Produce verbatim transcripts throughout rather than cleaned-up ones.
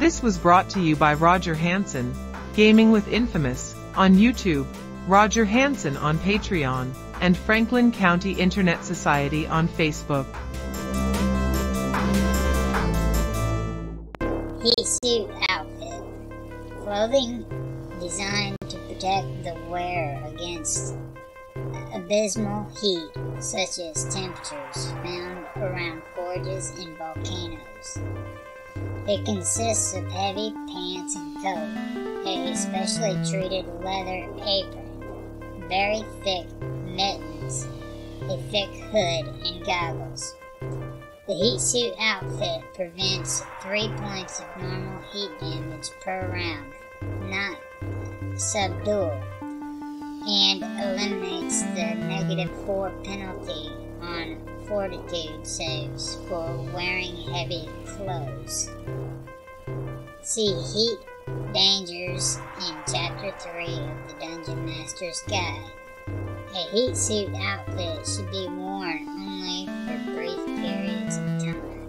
This was brought to you by Roger Hansen, Gaming with Infamous, on YouTube, Roger Hansen on Patreon, and Franklin County Internet Society on Facebook. Heat suit outfit. Clothing designed to protect the wearer against abysmal heat, such as temperatures found around forges and volcanoes. It consists of heavy pants and coat, a specially treated leather apron, very thick mittens, a thick hood, and goggles. The heat suit outfit prevents three points of normal heat damage per round, not subdual, and eliminates the negative four penalty on fortitude saves for wearing heavy clothes. See Heat Dangers in Chapter three of the Dungeon Master's Guide. A heat suit outfit should be worn only for brief periods of time.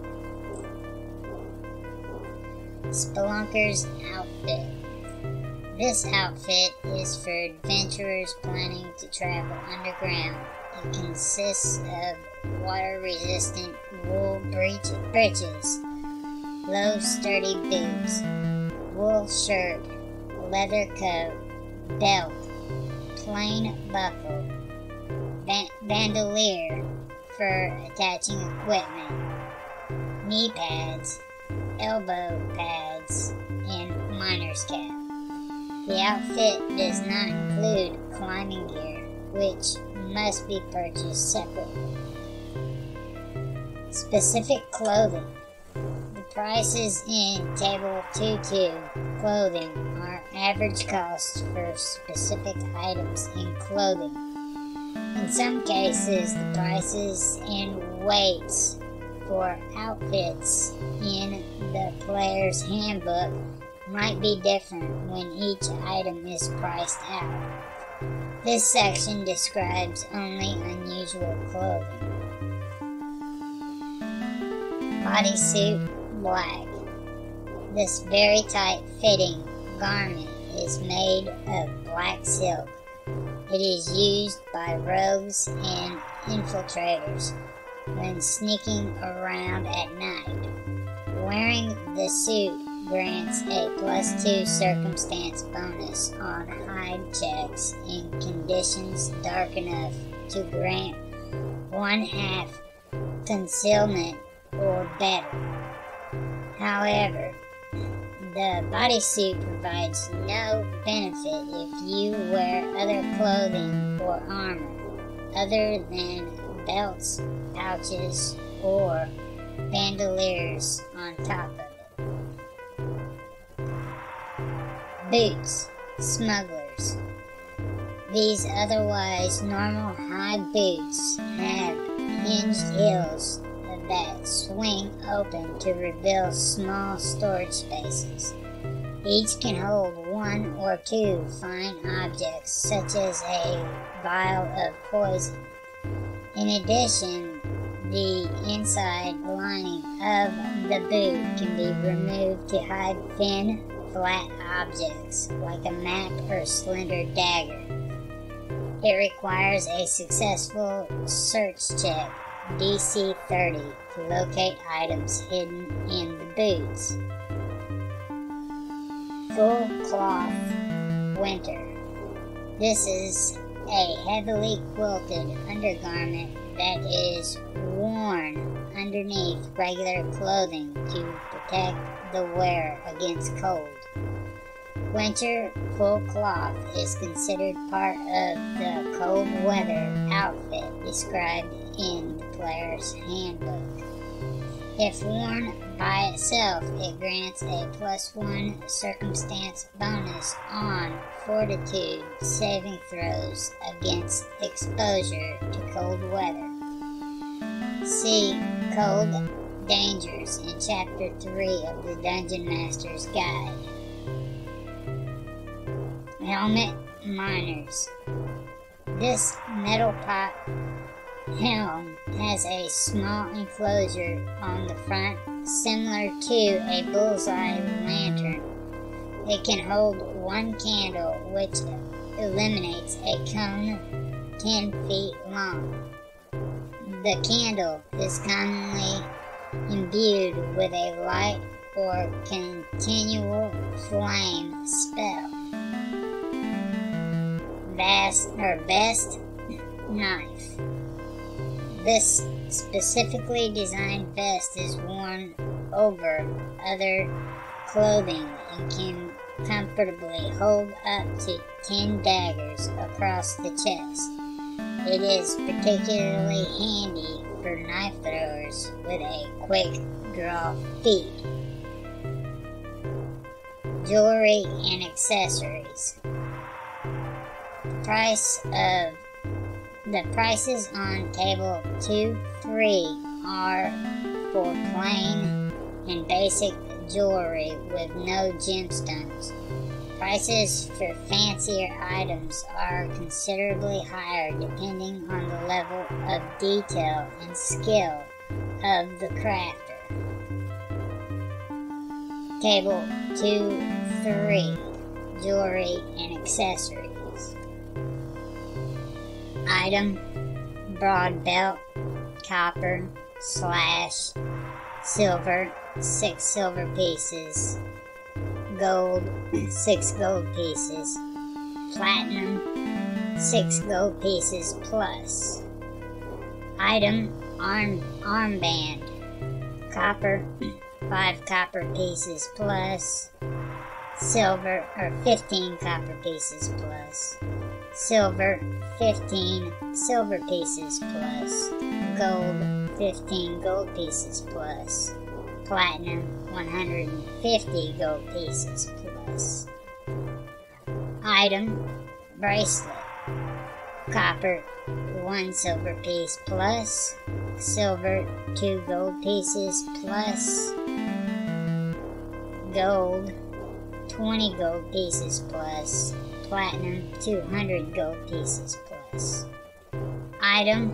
Spelunker's outfit. This outfit is for adventurers planning to travel underground. It consists of water-resistant wool breeches, low sturdy boots, wool shirt, leather coat, belt, plain buckle, ba bandolier for attaching equipment, knee pads, elbow pads, and miner's cap. The outfit does not include climbing gear, which must be purchased separately. Specific clothing. The prices in Table two point two clothing are average costs for specific items in clothing. In some cases, the prices and weights for outfits in the player's handbook might be different when each item is priced out. This section describes only unusual clothing. Bodysuit black. This very tight-fitting garment is made of black silk. It is used by rogues and infiltrators when sneaking around at night. Wearing the suit grants a plus two circumstance bonus on hide checks in conditions dark enough to grant one half concealment or better. However, the bodysuit provides no benefit if you wear other clothing or armor other than belts, pouches, or bandoliers on top of it. Boots, smugglers. These otherwise normal high boots have hinged heels that swing open to reveal small storage spaces. Each can hold one or two fine objects, such as a vial of poison. In addition, the inside lining of the boot can be removed to hide thin, flat objects like a map or slender dagger. It requires a successful search check, D C thirty, to locate items hidden in the boots. Full cloth winter. This is a heavily quilted undergarment that is worn underneath regular clothing to protect the wearer against cold. Winter full cloth is considered part of the cold weather outfit described in the player's handbook. If worn by itself, it grants a plus one circumstance bonus on fortitude saving throws against exposure to cold weather. See Cold Dangers in Chapter three of the Dungeon Master's Guide. Helmet Miners. This metal pot helm has a small enclosure on the front similar to a bullseye lantern. It can hold one candle, which illuminates a cone ten feet long. The candle is commonly imbued with a light or continual flame spell. Vast or best knife. This specifically designed vest is worn over other clothing and can comfortably hold up to ten daggers across the chest. It is particularly handy for knife throwers with a quick draw feat. Jewelry and accessories. The price of the prices on table two three are for plain and basic jewelry with no gemstones. Prices for fancier items are considerably higher depending on the level of detail and skill of the crafter. Table two three Jewelry and accessories. Item: broad belt, copper, slash, silver, six silver pieces, gold, six gold pieces, platinum, six gold pieces plus. Item: arm armband, copper, five copper pieces plus, silver or fifteen copper pieces plus, silver fifteen silver pieces plus, gold fifteen gold pieces plus, platinum one hundred fifty gold pieces plus. Item: bracelet, copper one silver piece plus, silver two gold pieces plus, gold twenty gold pieces plus, platinum two hundred gold pieces plus. Item: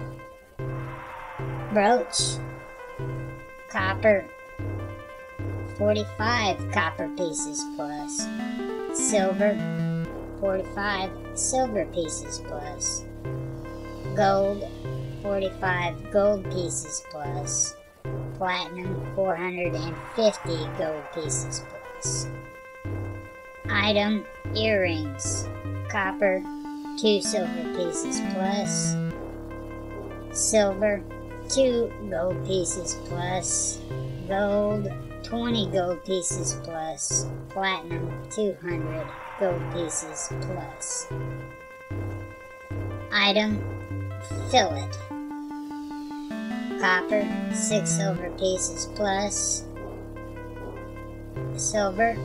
brooch, copper forty-five copper pieces plus, silver forty-five silver pieces plus, gold forty-five gold pieces plus, platinum four hundred fifty gold pieces plus. Item: earrings, copper two silver pieces plus, silver two gold pieces plus, gold twenty gold pieces plus, platinum two hundred gold pieces plus. Item: fillet, copper six silver pieces plus, silver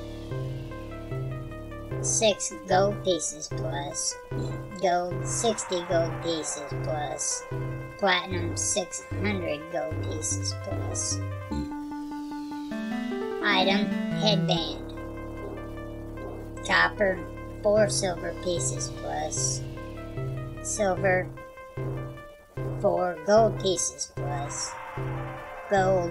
six gold pieces plus, gold sixty gold pieces plus, platinum six hundred gold pieces plus. Item: headband, copper four silver pieces plus, silver four gold pieces plus, gold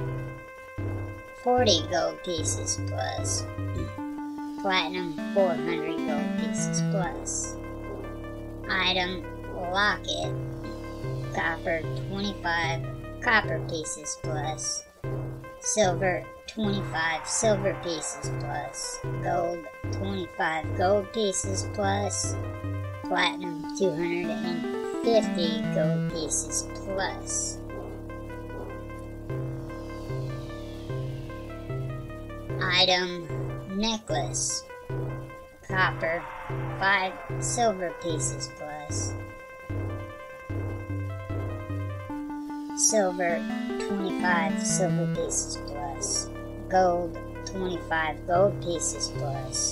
forty gold pieces plus, platinum four hundred gold pieces plus. Item: locket, copper twenty-five copper pieces plus, silver twenty-five silver pieces plus, gold twenty-five gold pieces plus, platinum two hundred fifty gold pieces plus. Item: necklace, copper five silver pieces plus, silver twenty-five silver pieces plus, gold twenty-five gold pieces plus,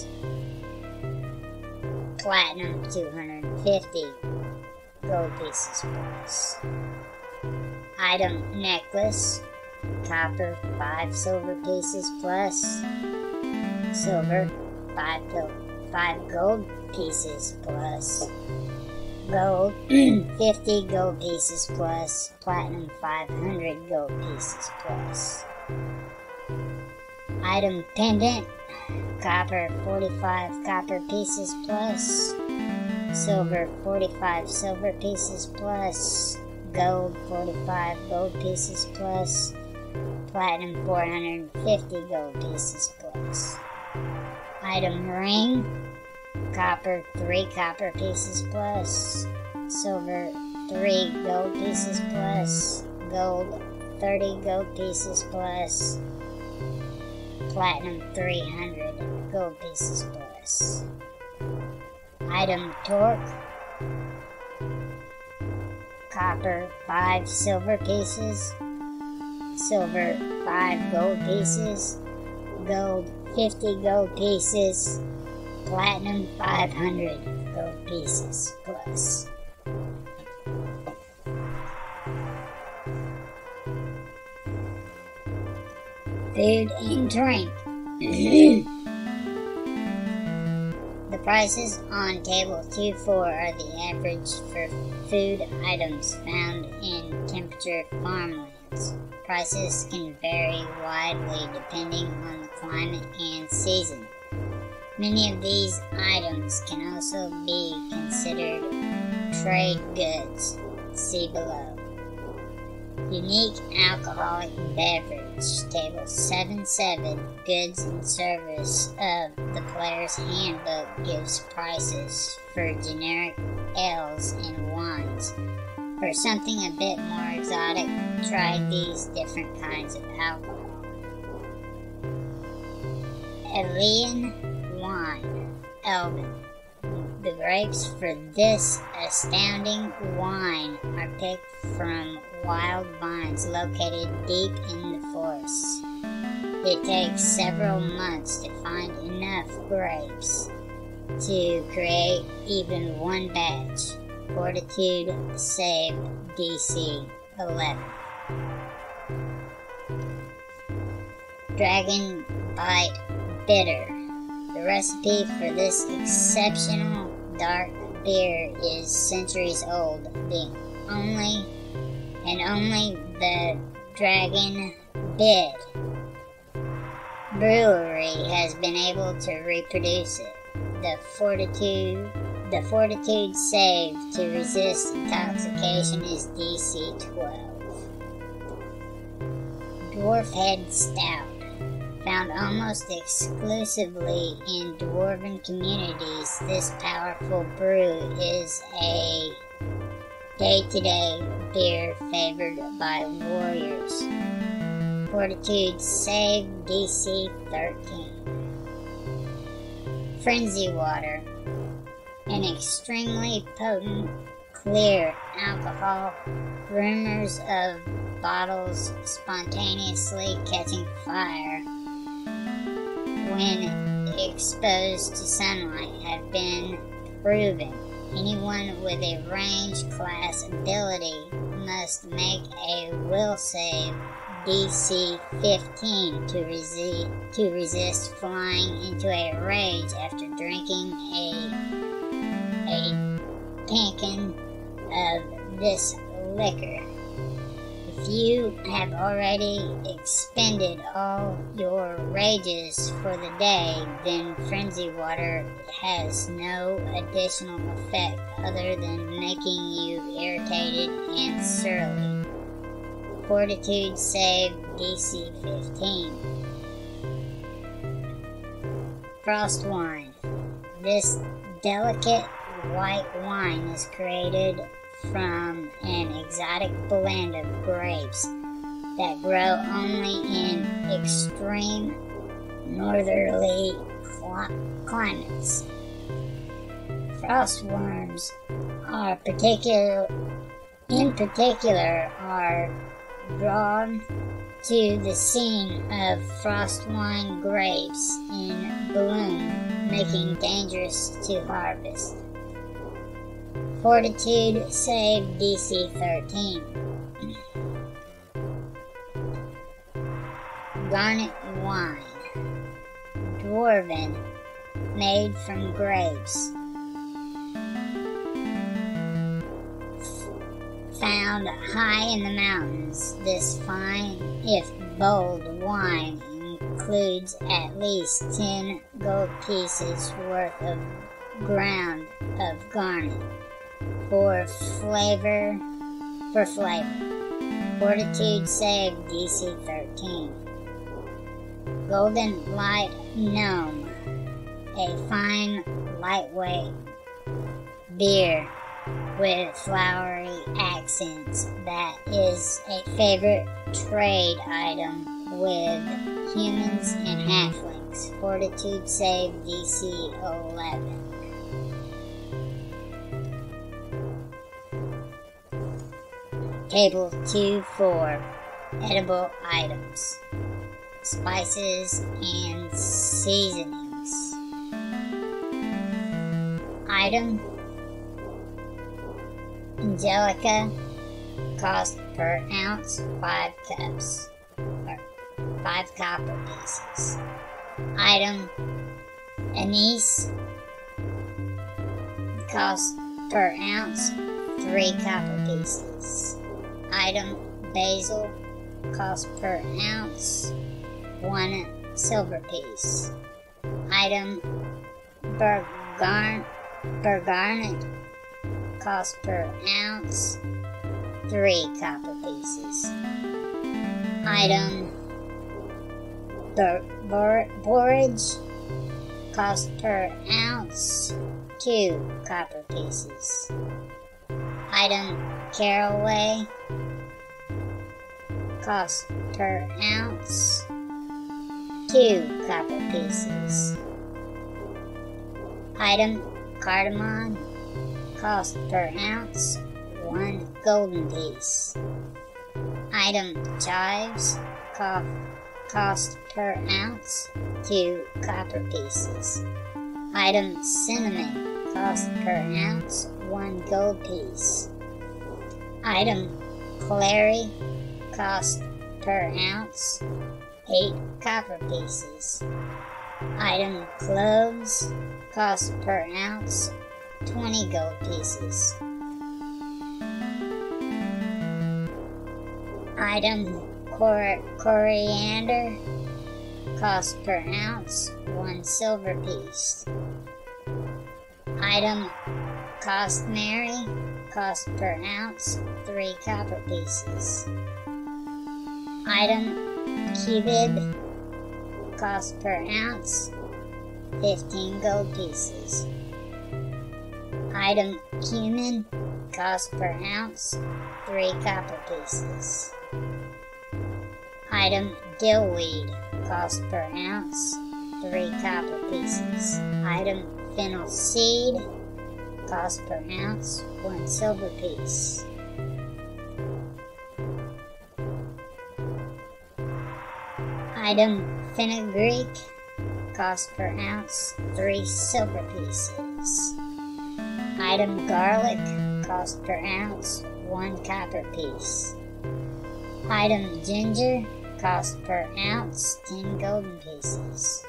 platinum two hundred fifty gold pieces plus. Item: necklace, copper five silver pieces plus, silver five, five gold pieces plus, gold fifty gold pieces plus, platinum five hundred gold pieces plus. Item pendant, copper forty-five copper pieces plus, silver forty-five silver pieces plus, gold forty-five gold pieces plus, platinum four hundred fifty gold pieces plus. Item ring, copper three copper pieces plus, silver three gold pieces plus, gold thirty gold pieces plus, platinum three hundred gold pieces plus. Item torque, copper five silver pieces, silver five gold pieces, gold fifty gold pieces, platinum five hundred gold pieces plus. Food and drink. The prices on table two four are the average for food items found in temperature farmlands. Prices can vary widely depending on the climate and season. Many of these items can also be considered trade goods. See below. Unique alcoholic beverage, table seven seven, goods and service of the player's handbook gives prices for generic ales and wines. For something a bit more exotic, try these different kinds of alcohol. Elian wine, Elven. The grapes for this astounding wine are picked from wild vines located deep in the forests. It takes several months to find enough grapes to create even one batch. Fortitude save D C eleven. Dragon Bite Bitter. The recipe for this exceptional dark beer is centuries old. The only and only the Dragon Bit Brewery has been able to reproduce it. The fortitude, the fortitude save to resist intoxication is D C twelve. Dwarf Head Stout. Found almost exclusively in dwarven communities, this powerful brew is a day-to-day beer favored by warriors. Fortitude save D C thirteen. Frenzy Water. An extremely potent, clear alcohol. Rumors of bottles spontaneously catching fire when exposed to sunlight have been proven. Anyone with a range class ability must make a will save D C fifteen to, resi to resist flying into a rage after drinking a, a pankin of this liquor. If you have already expended all your rages for the day, then Frenzy Water has no additional effect other than making you irritated and surly. Fortitude save D C fifteen. Frost Wine. This delicate white wine is created from an exotic blend of grapes that grow only in extreme northerly cl climates. Frostworms are particular, in particular, are drawn to the scene of frost wine grapes in bloom, making dangerous to harvest. Fortitude save D C thirteen. Garnet Wine. Dwarven, made from grapes. found high in the mountains. This fine, if bold, wine includes at least ten gold pieces worth of ground of garnet for flavor. For flavor, fortitude save D C thirteen. Golden light gnome, a fine lightweight beer with flowery accents that is a favorite trade item with humans and halflings. Fortitude save D C eleven. Table two four. Edible items. Spices and seasonings. Item. Angelica. Cost per ounce five cups. Or five copper pieces. Item. Anise. Cost per ounce three copper pieces. Item basil, cost per ounce, one silver piece. Item bergarn, bergarnet, cost per ounce, three copper pieces. Item bor bor borage, cost per ounce, two copper pieces. Item caraway, cost per ounce, two copper pieces. Item cardamom, cost per ounce, one golden piece. Item chives, co cost per ounce, two copper pieces. Item cinnamon, cost per ounce, one gold piece. Item clary, cost per ounce, eight copper pieces. Item cloves, cost per ounce, twenty gold pieces. Item cor coriander, cost per ounce, one silver piece. Item costmary, cost per ounce, three copper pieces. Item cubib, cost per ounce, fifteen gold pieces. Item cumin, cost per ounce, three copper pieces. Item dillweed, cost per ounce, three copper pieces. Item fennel seed, cost per ounce, one silver piece. Item fenugreek, cost per ounce, three silver pieces. Item garlic, cost per ounce, one copper piece. Item ginger, cost per ounce, ten golden pieces.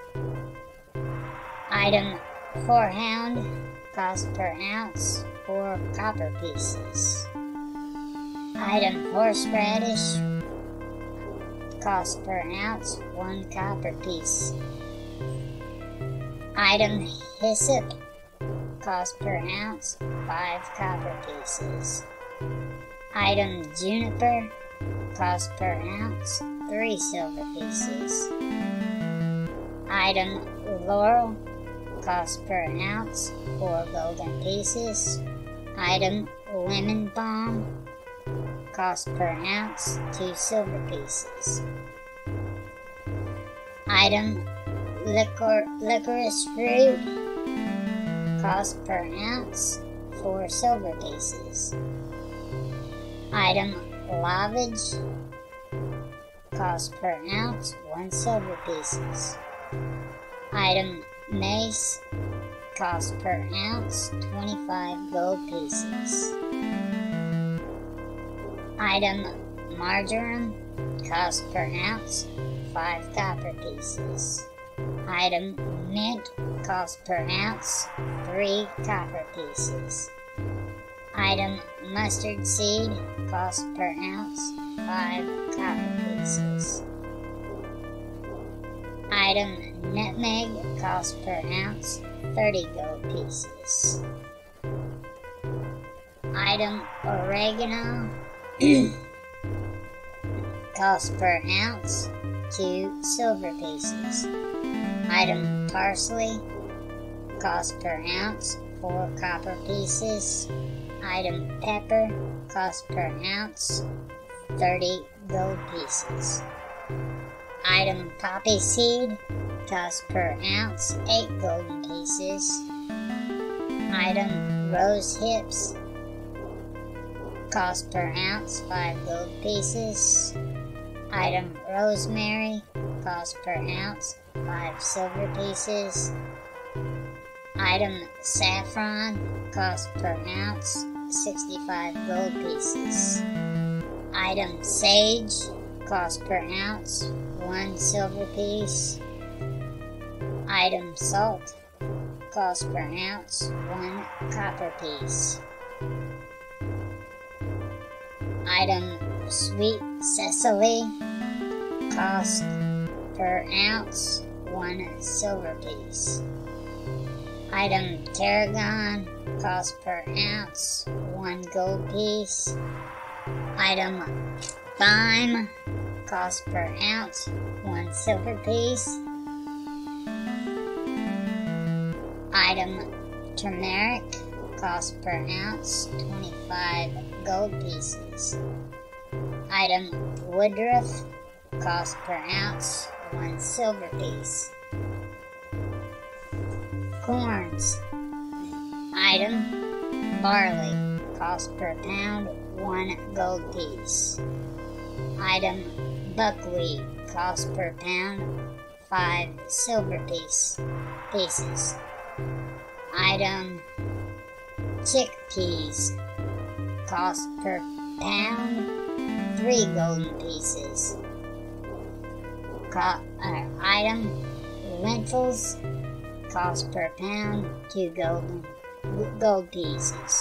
Item horehound, cost per ounce, four copper pieces. Item horseradish, cost per ounce, one copper piece. Item hyssop, cost per ounce, five copper pieces. Item juniper, cost per ounce, three silver pieces. Item laurel, cost per ounce, four golden pieces. Item lemon balm, cost per ounce, two silver pieces. Item licor licorice fruit, cost per ounce, four silver pieces. Item lavage, cost per ounce, one silver pieces. Item mace, cost per ounce, twenty-five gold pieces. Item marjoram, cost per ounce, five copper pieces. Item mint, cost per ounce, three copper pieces. Item mustard seed, cost per ounce, five copper pieces. Item nutmeg, cost per ounce, thirty gold pieces. Item oregano, cost per ounce, two silver pieces. Item parsley, cost per ounce, four copper pieces. Item pepper, cost per ounce, thirty gold pieces. Item poppy seed, cost per ounce, eight golden pieces. Item rose hips, cost per ounce, five gold pieces. Item rosemary, cost per ounce, five silver pieces. Item saffron, cost per ounce, sixty-five gold pieces. Item sage, cost per ounce, one silver piece. Item salt, cost per ounce, one copper piece. Item sweet cecily, cost per ounce, one silver piece. Item tarragon, cost per ounce, one gold piece. Item thyme, cost per ounce, one silver piece. Item turmeric, cost per ounce, twenty-five gold pieces. Item woodruff, cost per ounce, one silver piece. Corns. Item barley, cost per pound, one gold piece. Item buckwheat, cost per pound, five silver piece pieces. Item chickpeas, cost per pound, three golden pieces. Co uh, item lentils, cost per pound, two golden gold pieces.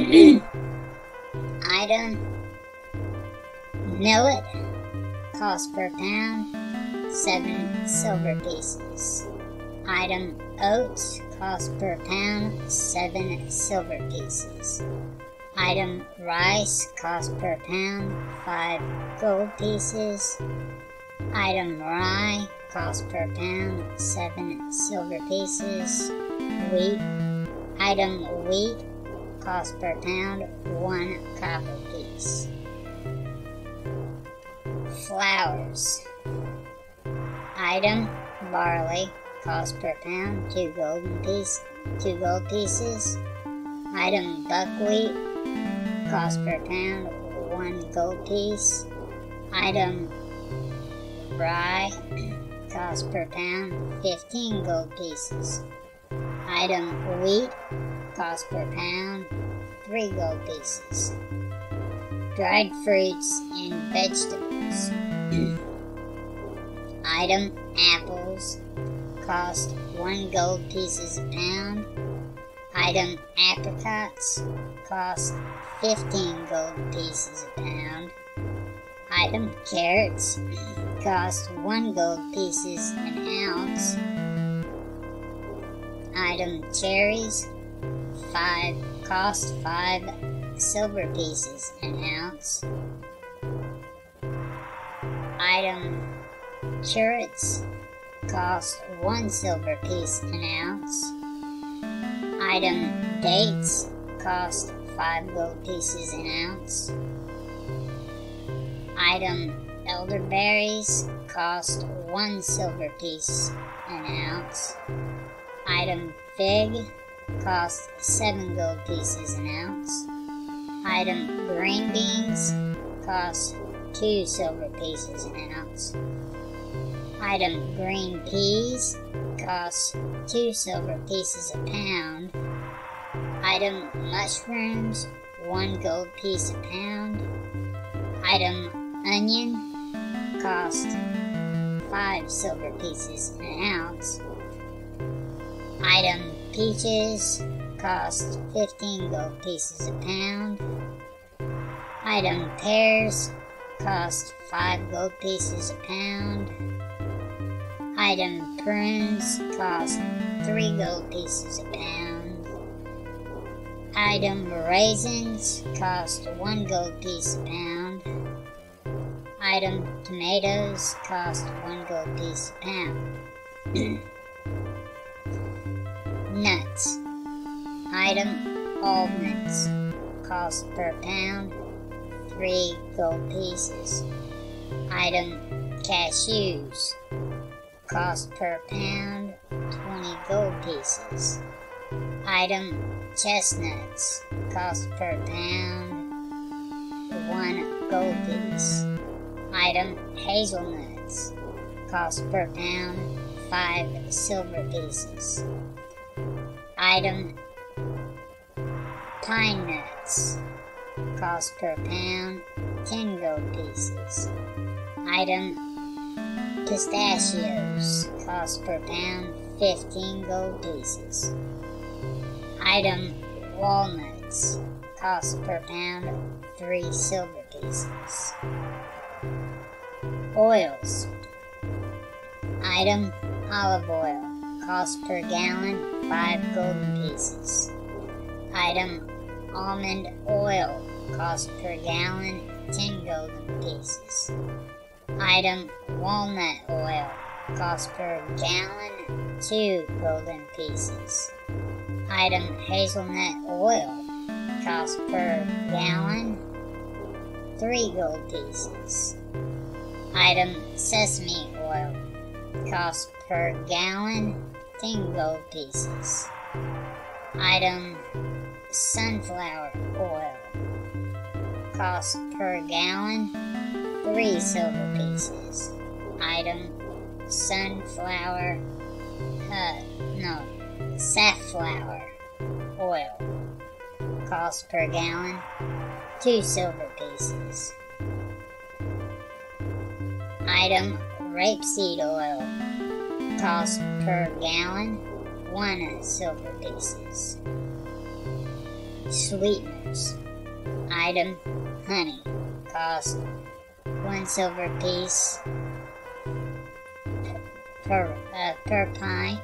Item millet, cost per pound, seven silver pieces. Item oats, cost per pound, seven silver pieces. Item rice, cost per pound, five gold pieces. Item rye, cost per pound, seven silver pieces. Wheat. Item wheat, cost per pound, one copper piece. Flours. Item barley, cost per pound, two golden piece, two gold pieces. Item buckwheat, cost per pound, one gold piece. Item rye, cost per pound, fifteen gold pieces. Item wheat, cost per pound, three gold pieces. Dried fruits and vegetables. Item apples, cost one gold pieces a pound. Item apricots, cost fifteen gold pieces a pound. Item carrots, cost one gold pieces an ounce. Item cherries, five cost five silver pieces an ounce. Item carrots, cost one silver piece an ounce. Item dates, cost five gold pieces an ounce. Item elderberries, cost one silver piece an ounce. Item fig, cost seven gold pieces an ounce. Item green beans, cost two silver pieces an ounce. Item green peas, cost two silver pieces a pound. Item mushrooms, one gold piece a pound. Item onion, cost five silver pieces an ounce. Item peaches, cost fifteen gold pieces a pound. Item pears cost five gold pieces a pound. Item prunes cost three gold pieces a pound. Item raisins cost one gold piece a pound. Item tomatoes cost one gold piece a pound. Nuts. Item almonds cost per pound three gold pieces. Item cashews cost per pound twenty gold pieces. Item chestnuts cost per pound one gold piece. Item hazelnuts cost per pound five silver pieces. Item pine nuts cost per pound ten gold pieces. Item pistachios cost per pound fifteen gold pieces. Item walnuts cost per pound three silver pieces. Oils. Item olive oil cost per gallon five golden pieces. Item almond oil cost per gallon ten golden pieces. Item walnut oil cost per gallon two golden pieces. Item hazelnut oil cost per gallon three gold pieces. Item sesame oil cost per gallon ten gold pieces. Item sunflower oil cost per gallon three silver pieces. Item sunflower, uh, no, safflower oil cost per gallon two silver pieces. Item rapeseed oil cost per gallon one silver pieces. Sweeteners. Item honey cost one silver piece per uh, per pint.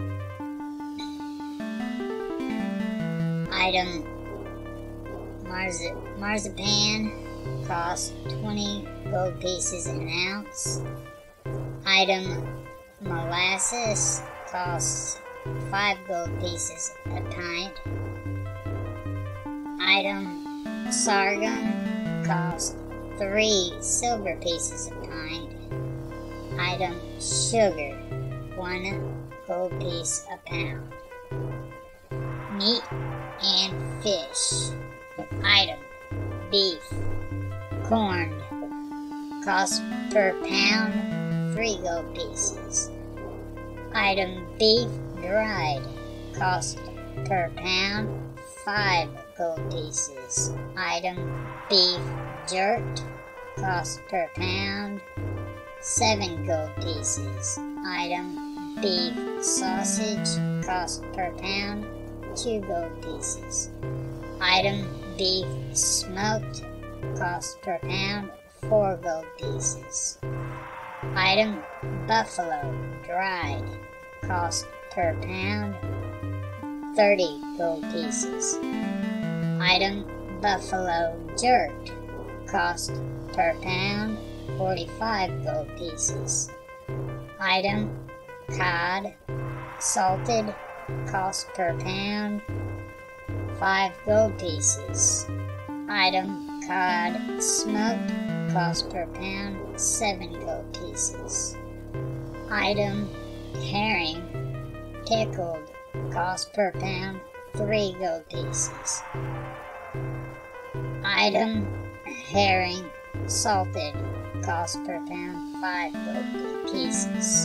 Item marzi marzipan cost twenty gold pieces an ounce. Item molasses costs five gold pieces a pint. Item sorghum costs three silver pieces a pint. Item sugar, one gold piece a pound. Meat and fish. Item beef, corned, cost per pound three gold pieces. Item beef dried, cost per pound five gold pieces. Item beef jerked, cost per pound seven gold pieces. Item beef sausage, cost per pound two gold pieces. Item beef smoked, cost per pound four gold pieces. Item buffalo dried, cost per pound thirty gold pieces. Item buffalo jerked, cost per pound forty-five gold pieces. Item cod salted, cost per pound five gold pieces. Item cod smoked, cost per pound seven gold pieces. Item herring pickled, cost per pound three gold pieces. Item herring salted, cost per pound five gold pieces.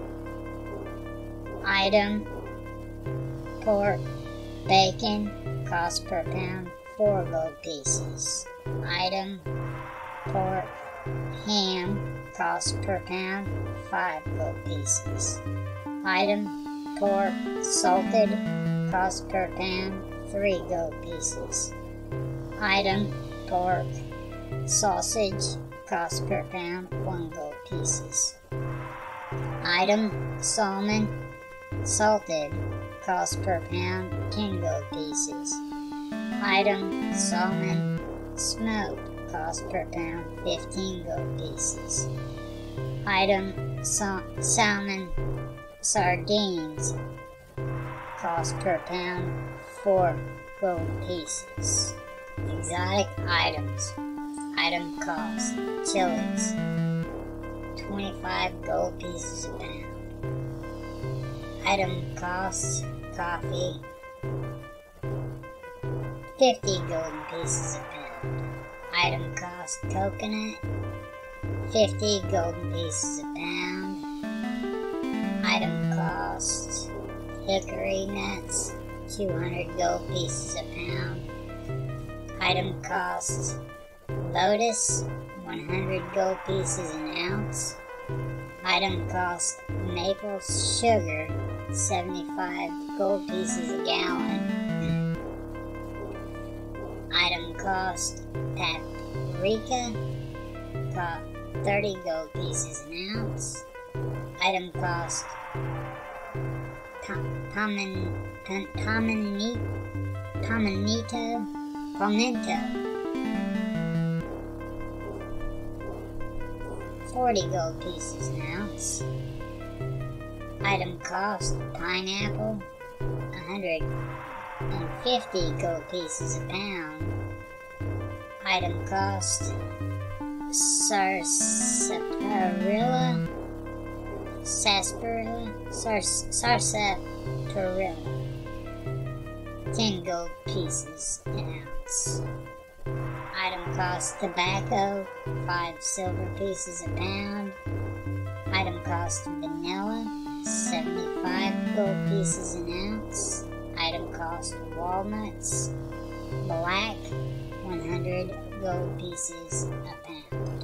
Item pork bacon, cost per pound four gold pieces. Item pork ham, cost per pound five gold pieces. Item pork salted, cost per pound, three gold pieces. Item, pork, sausage, cost per pound, one gold pieces. Item, salmon, salted, cost per pound, ten gold pieces. Item, salmon, smoked, cost per pound, fifteen gold pieces. Item, sa salmon, sardines, cost per pound, four gold pieces. Exotic items. Item cost, chilies, twenty-five gold pieces a pound. Item cost, coffee, fifty golden pieces a pound. Item cost, coconut, fifty golden pieces a pound. Item cost, hickory nuts, two hundred gold pieces a pound. Item cost, lotus, one hundred gold pieces an ounce. Item cost, maple sugar, seventy-five gold pieces a gallon. Item cost, paprika, thirty gold pieces an ounce. Item cost, Pomanito, Pimento, forty gold pieces an ounce. Item cost, pineapple, one hundred fifty gold pieces a pound. Item cost, sarsaparilla, sarsaparilla, sars sarsaparilla, ten gold pieces an ounce. Item cost, tobacco, five silver pieces a pound. Item cost, vanilla, seventy-five gold pieces an ounce. Item cost, walnuts, black, one hundred gold pieces a pound.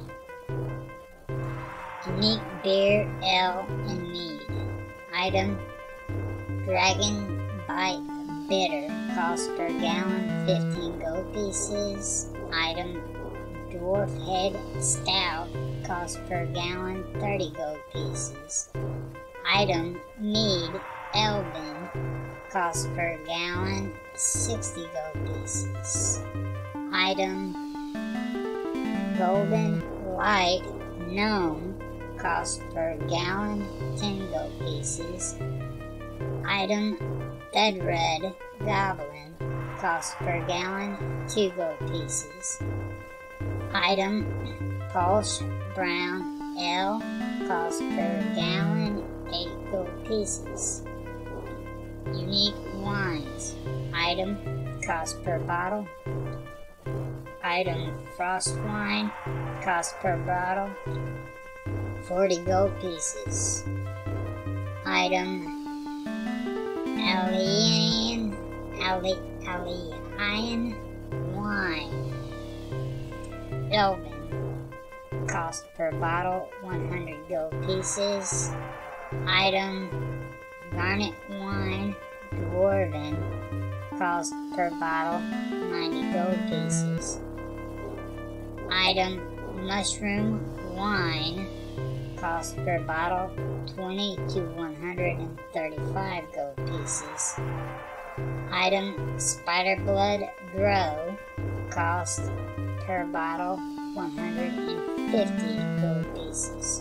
Unique beer, ale, and mead. Item, Dragon Bite Bitter, cost per gallon, fifteen gold pieces. Item, Dwarf Head Stout, cost per gallon, thirty gold pieces. Item, Mead Elvin, cost per gallon, sixty gold pieces. Item, Golden Light Gnome, cost per gallon, ten gold pieces. Item, Dead Red Goblin, cost per gallon, two gold pieces. Item, Pulse Brown Ale, cost per gallon, eight gold pieces. Unique wines. Item, cost per bottle. Item, Frost Wine, cost per bottle, forty gold pieces. Item, Alien, Ali, Alien Wine, Elvin, cost per bottle, one hundred gold pieces. Item, Garnet Wine, Dwarven, cost per bottle, ninety gold pieces. Item, Mushroom Wine, cost per bottle, twenty to one hundred thirty-five gold pieces. Item, Spider Blood Grow, cost per bottle, one hundred fifty gold pieces.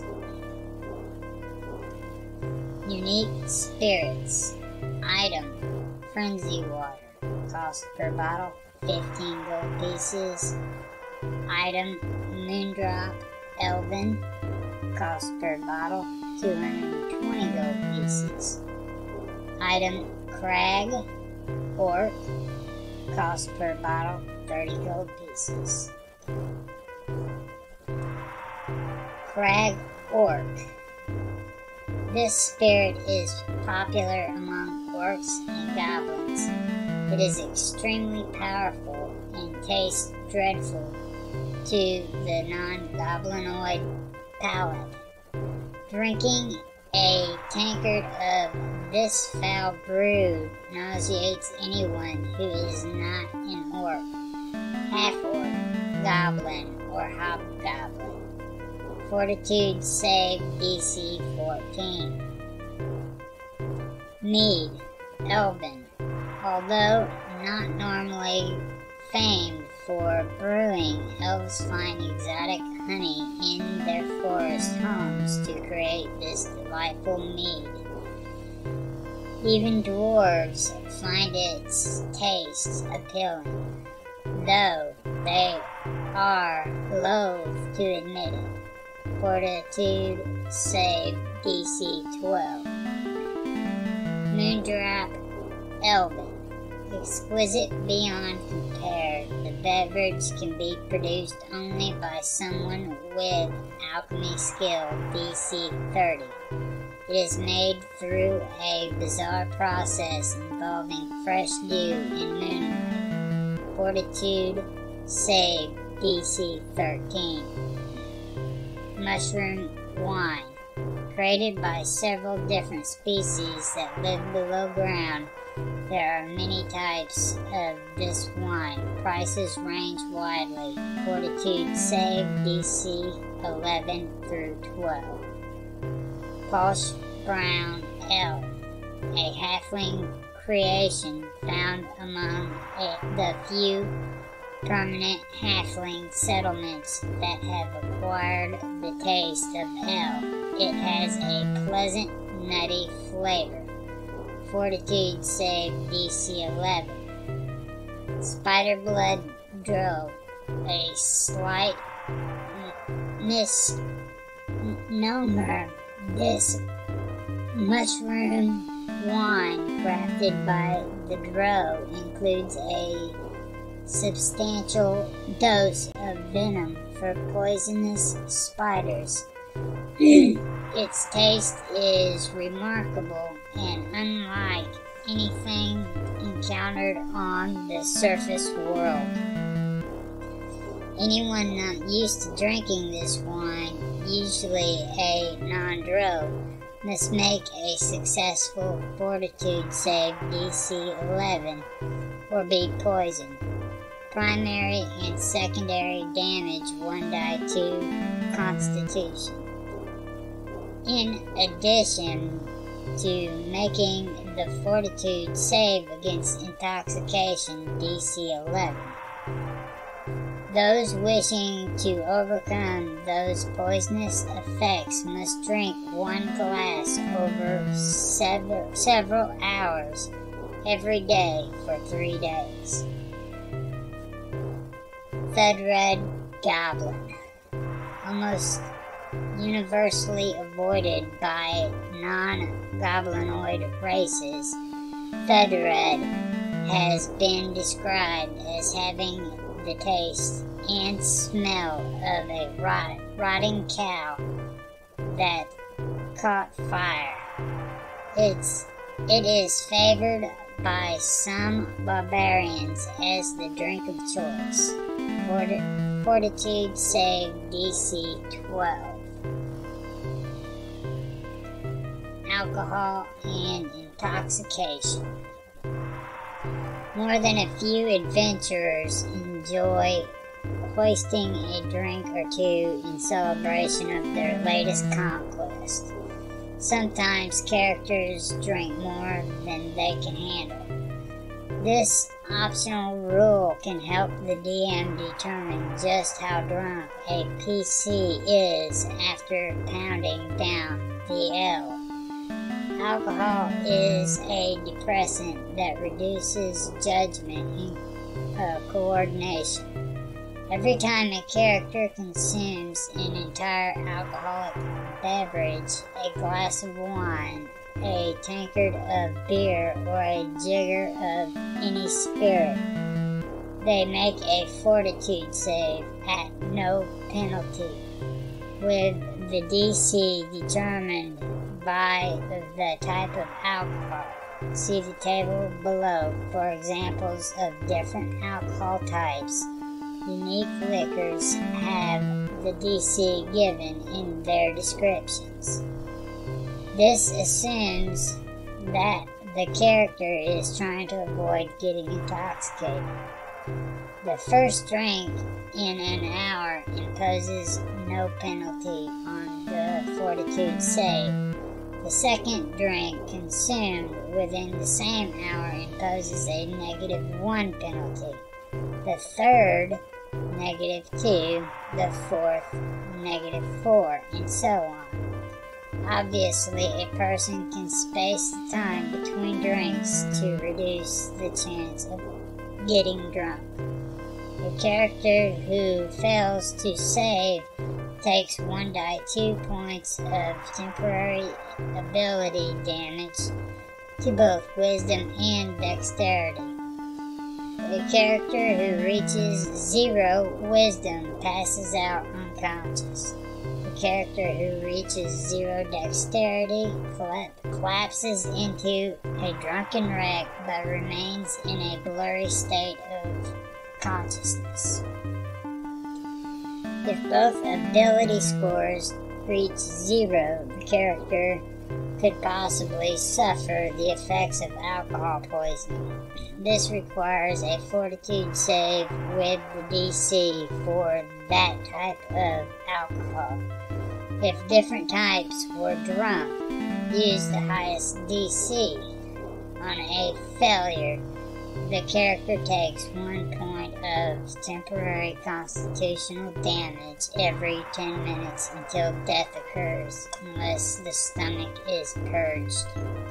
Unique Spirits. Item, Frenzy Water, cost per bottle, fifteen gold pieces. Item, Moondrop Elvin, cost per bottle, two hundred twenty gold pieces. Item, Crag Orc, cost per bottle, thirty gold pieces. Crag Orc. This spirit is popular among orcs and goblins. It is extremely powerful and tastes dreadful to the non-goblinoid palate. Drinking A tankard of this foul brew nauseates anyone who is not an orc, half-orc, goblin, or hobgoblin. Fortitude save D C fourteen. Mead, Elven. Although not normally famed for brewing, elves find exotic honey in their forest homes to create this delightful mead. Even dwarves find its taste appealing, though they are loath to admit it. Fortitude save D C twelve. Moondrop, Elven. Exquisite beyond compare, the beverage can be produced only by someone with alchemy skill D C thirty. It is made through a bizarre process involving fresh dew and moonlight. Fortitude save D C thirteen. Mushroom wine. Created by several different species that live below ground, there are many types of this wine. Prices range widely. Fortitude save D C eleven through twelve. Posh Brown Ale, a halfling creation found among a, the few permanent halfling settlements that have acquired the taste of ale. It has a pleasant, nutty flavor. Fortitude save D C eleven. Spiderblood Drove, a slight misnomer. This mushroom wine crafted by the Drow includes a substantial dose of venom for poisonous spiders. Its taste is remarkable and unlike anything encountered on the surface world. Anyone not used to drinking this wine, usually a non-Drow, must make a successful Fortitude save D C eleven or be poisoned. Primary and secondary damage one die two Constitution. In addition to making the Fortitude save against intoxication D C eleven, those wishing to overcome those poisonous effects must drink one glass over several, several hours every day for three days. Thudred Goblin. Almost universally avoided by non-goblinoid races, Thudred has been described as having the taste and smell of a rot, rotting cow that caught fire. It's, it is favored by some barbarians as the drink of choice. Forti- Fortitude save D C twelve. Alcohol and intoxication. More than a few adventurers enjoy hoisting a drink or two in celebration of their latest conquest. Sometimes characters drink more than they can handle. This optional rule can help the D M determine just how drunk a P C is after pounding down the ale. Alcohol is a depressant that reduces judgment and uh, coordination. Every time a character consumes an entire alcoholic beverage, a glass of wine, a tankard of beer, or a jigger of any spirit, they make a Fortitude save at no penalty, with the D C determined by the type of alcohol. See the table below for examples of different alcohol types. Unique liquors have the D C given in their descriptions. This assumes that the character is trying to avoid getting intoxicated. The first drink in an hour imposes no penalty on the fortitude save. The second drink consumed within the same hour imposes a negative one penalty. The third, negative two. The fourth, negative four, and so on. Obviously, a person can space the time between drinks to reduce the chance of getting drunk. The character who fails to save takes one die two points of temporary ability damage to both wisdom and dexterity. The character who reaches zero wisdom passes out unconscious. The character who reaches zero dexterity collapses into a drunken wreck but remains in a blurry state of consciousness. If both ability scores reach zero, the character could possibly suffer the effects of alcohol poisoning. This requires a fortitude save with the D C for that type of alcohol. If different types were drunk, use the highest D C. On a failure, the character takes one point of temporary constitutional damage every ten minutes until death occurs, unless the stomach is purged.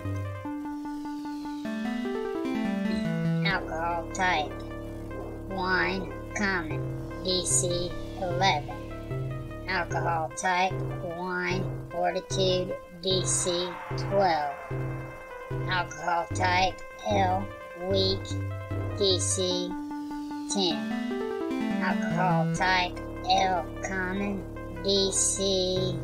Alcohol type: wine, common, D C eleven. Alcohol type: wine, fortitude, D C twelve. Alcohol type: ale, weak, D C ten. Alcohol type: ale, common, D C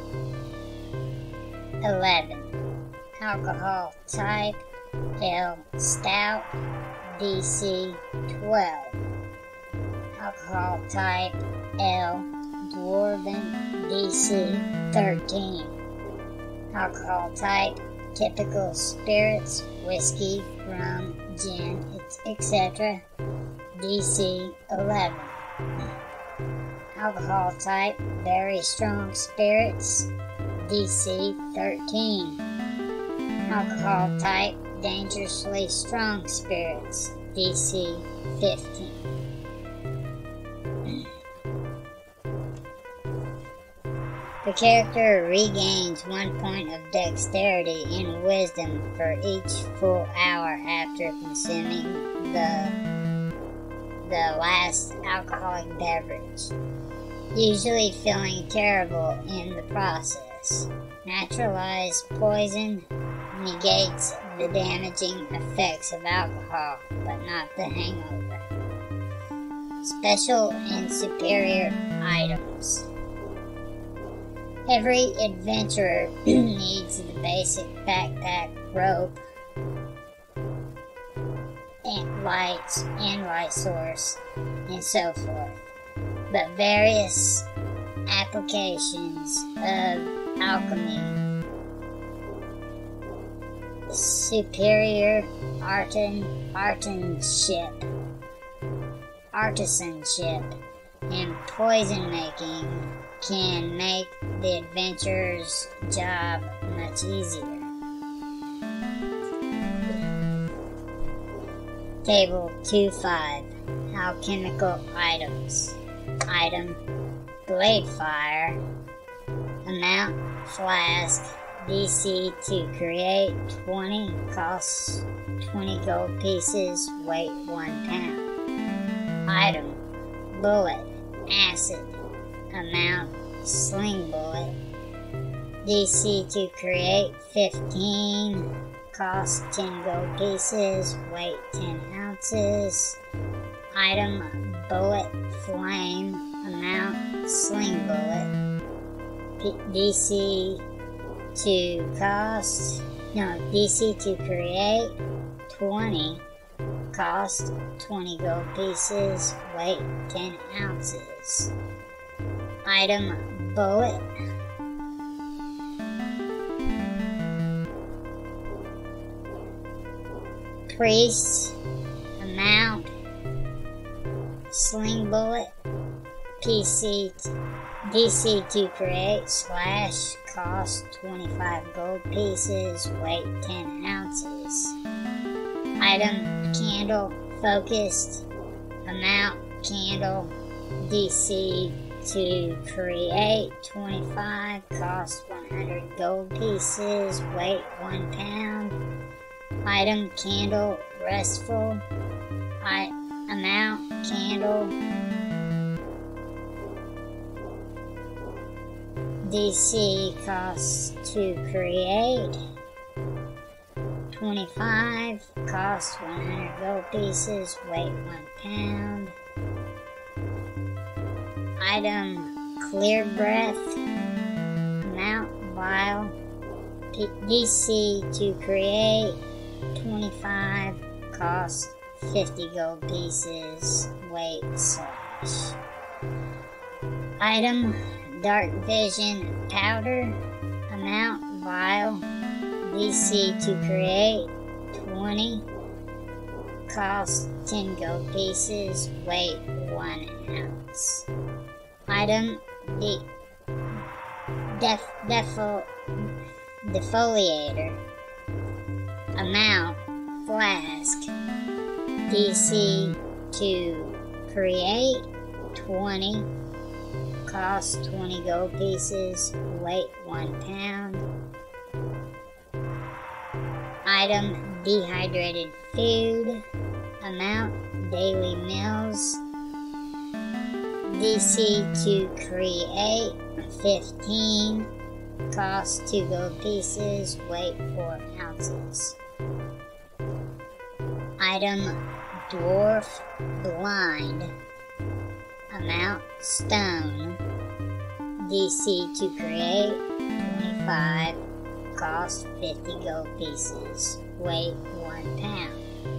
eleven. Alcohol type: ale, stout, D C twelve. Alcohol type: ale, dwarven, D C thirteen. Alcohol type: typical spirits, whiskey, rum, gin, et cetera, D C eleven. Alcohol type: very strong spirits, D C thirteen. Alcohol type: dangerously strong spirits, D C fifteen. The character regains one point of dexterity and wisdom for each full hour after consuming the, the last alcoholic beverage, usually feeling terrible in the process. Naturalized poison negates the damaging effects of alcohol, but not the hangover. Special and superior items. Every adventurer needs the basic backpack, rope, and lights, and light source, and so forth. But various applications of alchemy, superior artisan, artisanship, artisanship, and poison making can make the adventurer's job much easier. Table two point five. Alchemical items. Item: blade fire. Amount: flask. D C to create twenty. Costs twenty gold pieces. Weight one pound. Item: bullet. Acid. Amount: sling bullet. D C to create fifteen. Cost ten gold pieces. Weight ten ounces. Item: bullet flame. Amount: sling bullet. P D C to cost no D C to create twenty. Cost twenty gold pieces. Weight ten ounces. Item: bullet. Priest. Amount. Sling bullet. P C. D C to create. Slash. Cost twenty-five gold pieces. Weight ten ounces. Item. Candle. Focused. Amount. Candle. D C to create. twenty-five. Cost one hundred gold pieces. Weight one pound. Item. Candle. Restful. I, amount. Candle. D C cost to create. twenty-five. Cost one hundred gold pieces. Weight one pound. Item. Clear breath. Amount. Vial. P D C to create. twenty-five. Cost fifty gold pieces. Weight slash. Item. Dark vision powder. Amount. Vial. D C to create. twenty. Cost ten gold pieces. Weight one ounce. Item. D. Def, defo, defoliator. Amount. Flask. D C to create. twenty. Cost twenty gold pieces. Weight one pound. Item. Dehydrated food. Amount. Daily meals. D C to create. fifteen. Cost two gold pieces. Weight four ounces. Item. Dwarf blind. Amount. Stone. D C to create. twenty-five. Cost fifty gold pieces. Weight one pound.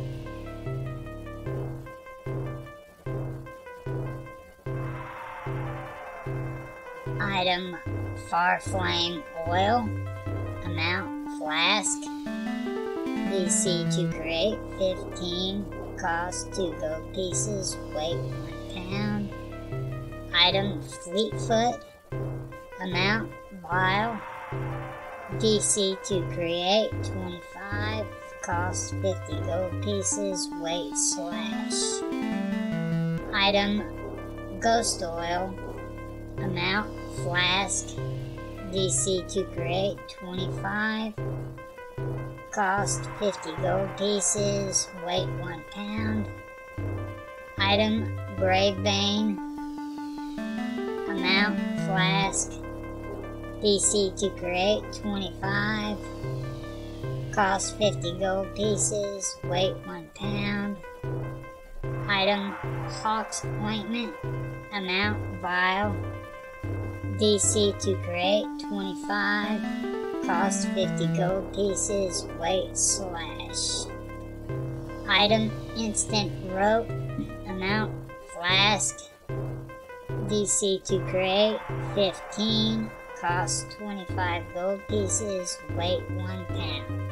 Item. Far flame oil. Amount. Flask. D C to create. fifteen. Cost two gold pieces. Weight one pound. Item. Fleetfoot. Amount. Vial. D C to create. twenty-five. Cost fifty gold pieces. Weight slash. Item. Ghost oil. Amount. Flask. D C to create. twenty-five. Cost fifty gold pieces. Weight one pound. Item. Brave Bane. Amount. Flask. D C to create. twenty-five. Cost fifty gold pieces. Weight one pound. Item. Hawk's ointment. Amount. Vial. D C to create. twenty-five. Cost fifty gold pieces. Weight slash. Item. Instant rope. Amount. Flask. D C to create. fifteen. Cost twenty-five gold pieces. Weight one pound.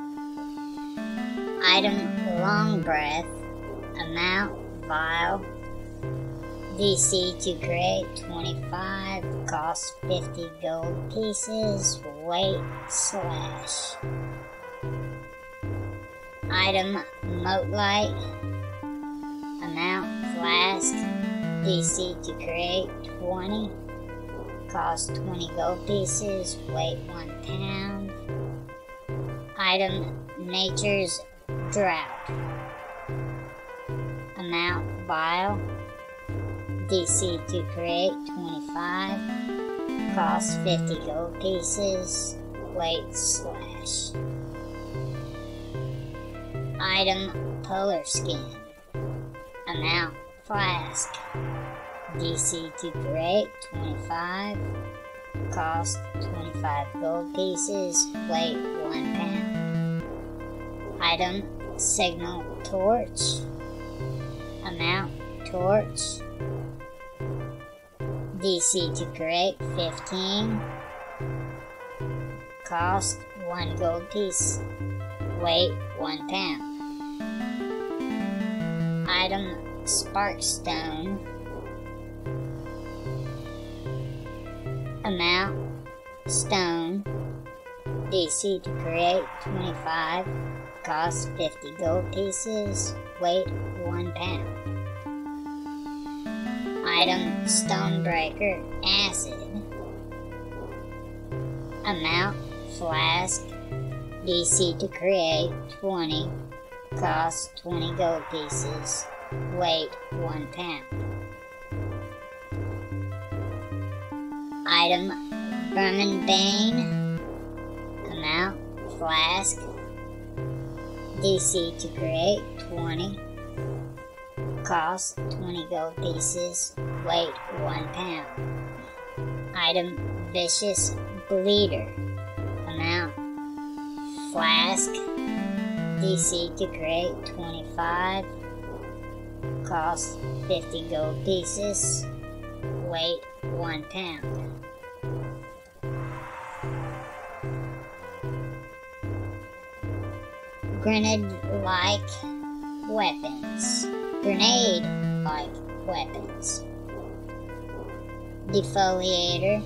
Item. Long breath. Amount. Vial. D C to create. twenty-five. Cost fifty gold pieces. Weight slash. Item. Moat light. Amount. Flask. D C to create. twenty. Cost twenty gold pieces. Weight one pound. Item. Nature's drought. Amount. Vial. D C to create. twenty-five. Cost fifty gold pieces. Weight slash. Item. Polar skin. Amount. Flask. D C to create. twenty-five. Cost twenty-five gold pieces. Weight one pound. Item. Signal torch. Amount. Torch. D C to create. fifteen. Cost one gold piece. Weight one pound. Item Sparkstone. Amount stone. D C to create twenty-five. Cost fifty gold pieces. Weight one pound. Item Stonebreaker Acid. Amount flask. D C to create twenty. Cost twenty gold pieces. Weight one pound. Item Vermin Bane. Amount flask. D C to create twenty. Cost twenty gold pieces. Weight one pound. Item Vicious Bleeder. Amount flask. D C to create twenty-five. Cost fifty gold pieces. Weight one pound. Grenade-like weapons. Grenade-like weapons. Defoliator.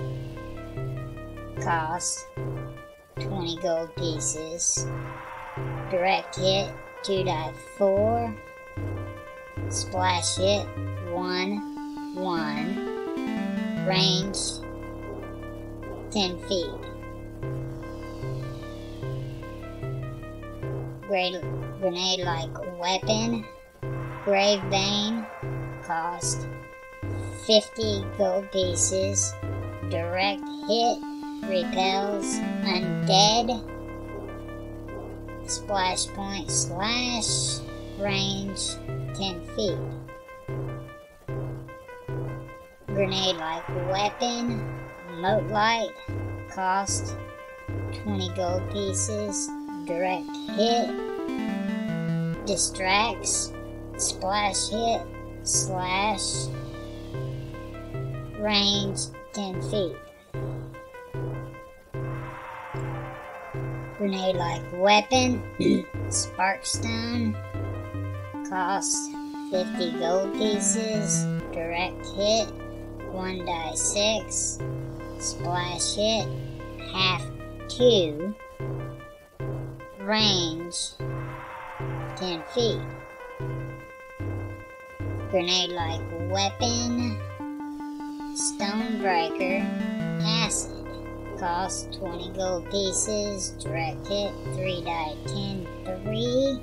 Cost twenty gold pieces. Direct hit two die four. Splash hit one one. Range ten feet. Grenade-like weapon. Grave Bane. Cost fifty gold pieces. Direct hit. Repels undead. Splash point slash. Range ten feet. Grenade-like weapon. Moat light. Cost twenty gold pieces. Direct hit. Distracts. Splash hit. Slash. Range ten feet. Grenade-like weapon. Sparkstone. Cost fifty gold pieces. Direct hit. one die six. Splash hit. Half two. Range ten feet. Grenade-like weapon. Stonebreaker Acid. Cost twenty gold pieces. Direct hit three die ten three.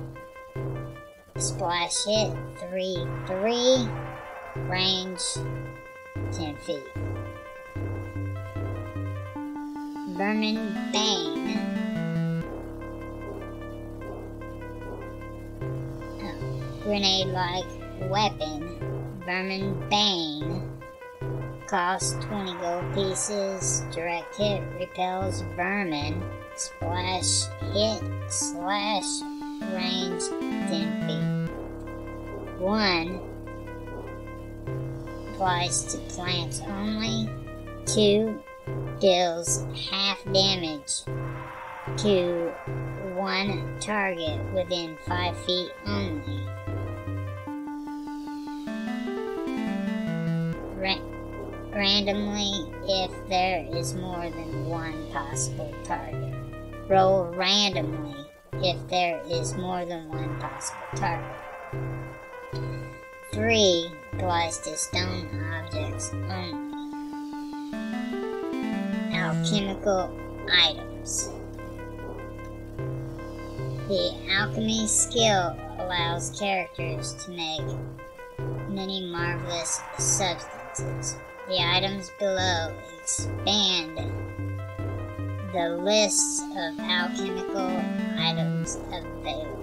Splash hit three three. Range ten feet. Vermin Bane. Oh, grenade-like weapon. Vermin Bane. Cost twenty gold pieces. Direct hit repels vermin. Splash hit slash. Range ten feet. one. Applies to plants only. two. Deals half damage to one target within five feet only. Ra randomly if there is more than one possible target. Roll randomly if there is more than one possible target. three. Applies to stone objects only. Alchemical items. The alchemy skill allows characters to make many marvelous substances. The items below expand the lists of alchemical items available.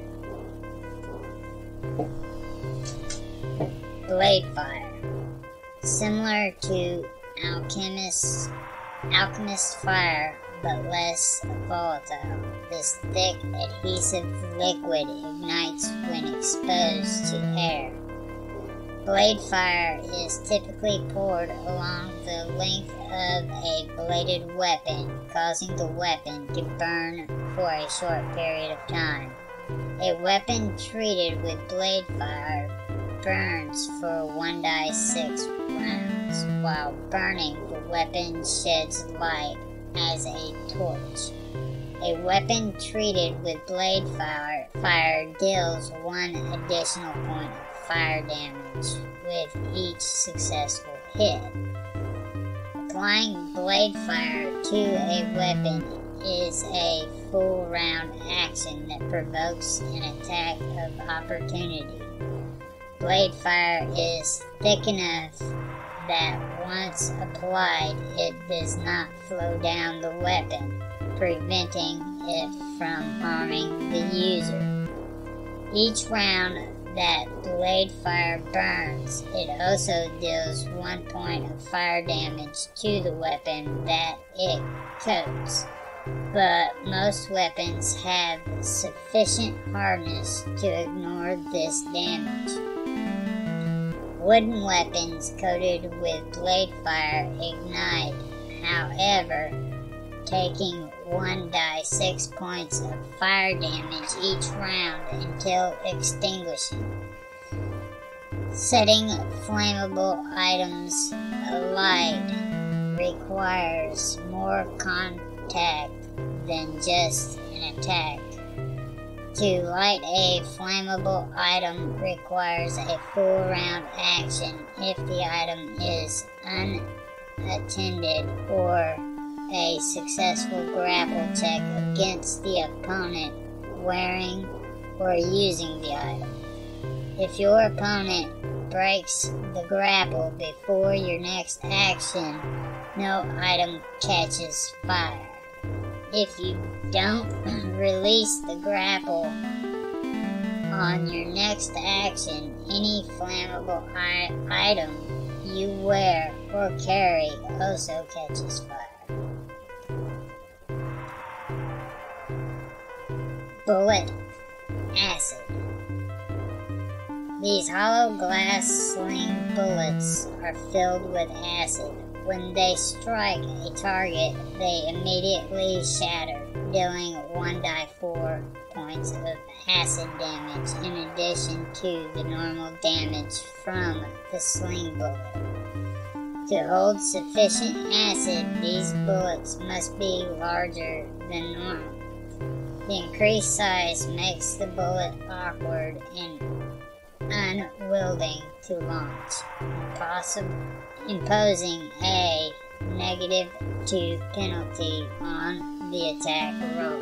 Blade fire. Similar to alchemist's Alchemist fire, but less volatile. This thick, adhesive liquid ignites when exposed to air. Blade fire is typically poured along the length of a bladed weapon, causing the weapon to burn for a short period of time. A weapon treated with blade fire burns for one die six rounds, while burning the weapon sheds light as a torch. A weapon treated with blade fire, fire deals one additional point of fire damage with each successful hit. Applying blade fire to a weapon is a full round action that provokes an attack of opportunity. Blade fire is thick enough that once applied, it does not flow down the weapon, preventing it from harming the user. Each round that blade fire burns, it also deals one point of fire damage to the weapon that it coats. But most weapons have sufficient hardness to ignore this damage. Wooden weapons coated with blade fire ignite, however, taking one die six points of fire damage each round until extinguishing. Setting flammable items alight requires more contact than just an attack. To light a flammable item requires a full round action if the item is unattended or a successful grapple check against the opponent wearing or using the item. If your opponent breaks the grapple before your next action, no item catches fire. If you don't release the grapple on your next action, any flammable I- item you wear or carry also catches fire. Bullet acid. These hollow glass sling bullets are filled with acid. When they strike a target, they immediately shatter, dealing one die four points of acid damage in addition to the normal damage from the sling bullet. To hold sufficient acid, these bullets must be larger than normal. The increased size makes the bullet awkward and unwielding to launch, possible, imposing a negative two penalty on the attack roll.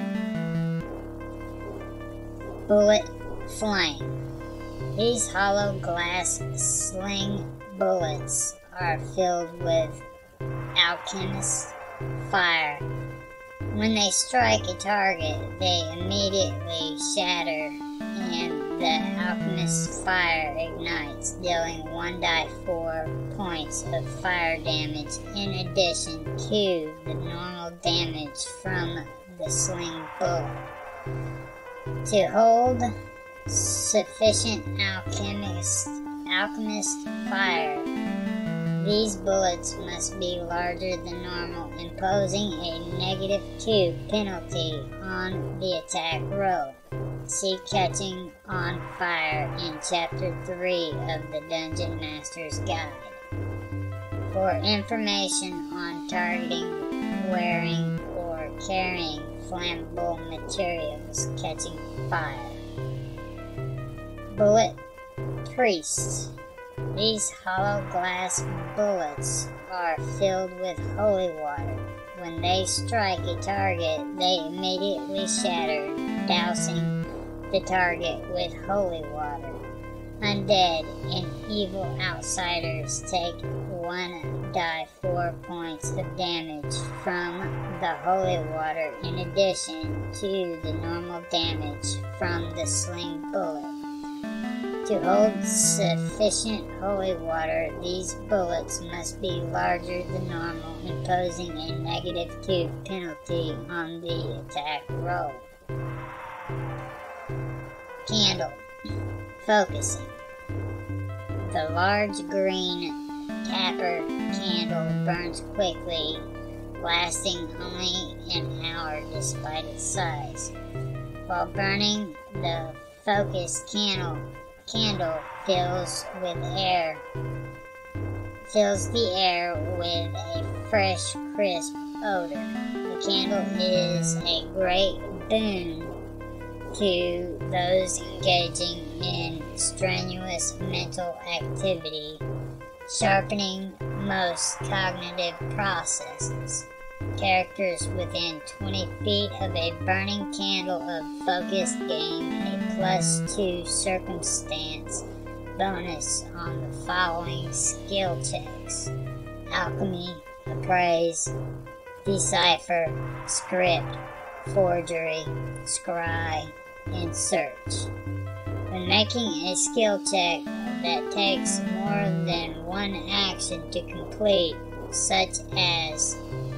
Bullet flame. These hollow glass sling bullets are filled with alchemist's fire. When they strike a target, they immediately shatter and the alchemist's fire ignites, dealing one die four points of fire damage in addition to the normal damage from the sling bullet. To hold sufficient alchemist, alchemist fire, these bullets must be larger than normal, imposing a negative two penalty on the attack roll. See Catching on Fire in Chapter three of the Dungeon Master's Guide. For information on targeting, wearing, or carrying flammable materials catching fire. Bullet Priests. These hollow glass bullets are filled with holy water. When they strike a target, they immediately shatter, dousing the target with holy water. Undead and evil outsiders take one die four points of damage from the holy water in addition to the normal damage from the sling bullet. To hold sufficient holy water, these bullets must be larger than normal, imposing a negative two penalty on the attack roll. Candle. Focusing. The large green tapper candle burns quickly, lasting only an hour despite its size. While burning, the focused candle, candle fills with air, fills the air with a fresh, crisp odor. The candle is a great boon to those engaging in strenuous mental activity, sharpening most cognitive processes. Characters within twenty feet of a burning candle of focus gain a plus two circumstance bonus on the following skill checks: alchemy, appraise, decipher, script, forgery, scry, and search. When making a skill check that takes more than one action to complete, such as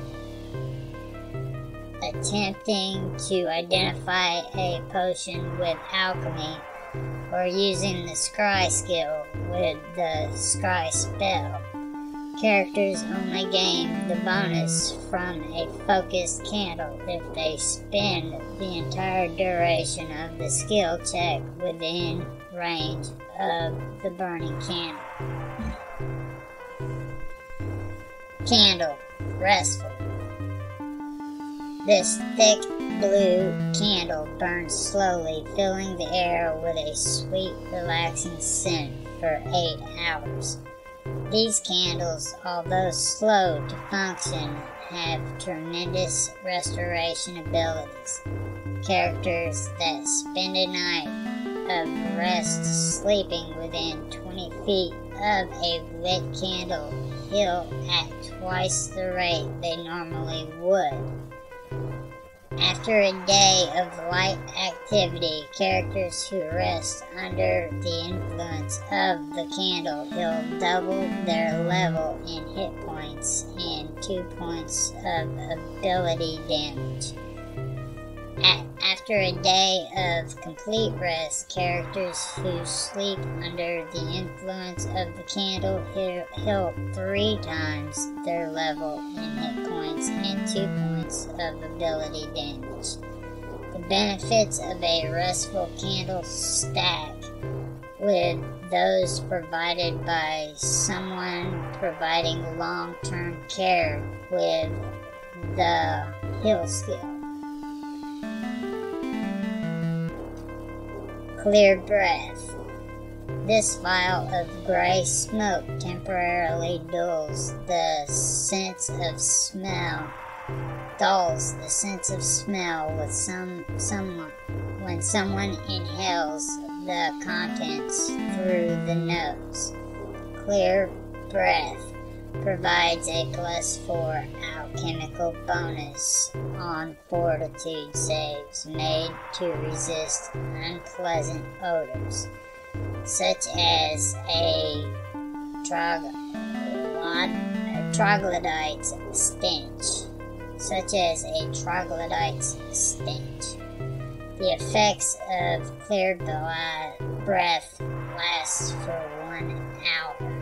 attempting to identify a potion with alchemy, or using the scry skill with the scry spell, characters only gain the bonus from a focused candle if they spend the entire duration of the skill check within range of the burning candle. Candle, restful. This thick blue candle burns slowly, filling the air with a sweet, relaxing scent for eight hours. These candles, although slow to function, have tremendous restoration abilities. Characters that spend a night of rest sleeping within twenty feet of a lit candle heal at twice the rate they normally would. After a day of light activity, characters who rest under the influence of the candle heal double their level in hit points and two points of ability damage. A- after a day of complete rest, characters who sleep under the influence of the candle heal, heal three times their level in hit points and two points of ability damage. The benefits of a restful candle stack with those provided by someone providing long-term care with the heal skill. Clear breath. This vial of gray smoke temporarily dulls the sense of smell, dulls the sense of smell with some someone when someone inhales the contents through the nose. Clear breath provides a plus four alchemical bonus on fortitude saves made to resist unpleasant odors, such as a, trog- a troglodyte's stench, such as a troglodyte's stench. The effects of clear breath last for one hour.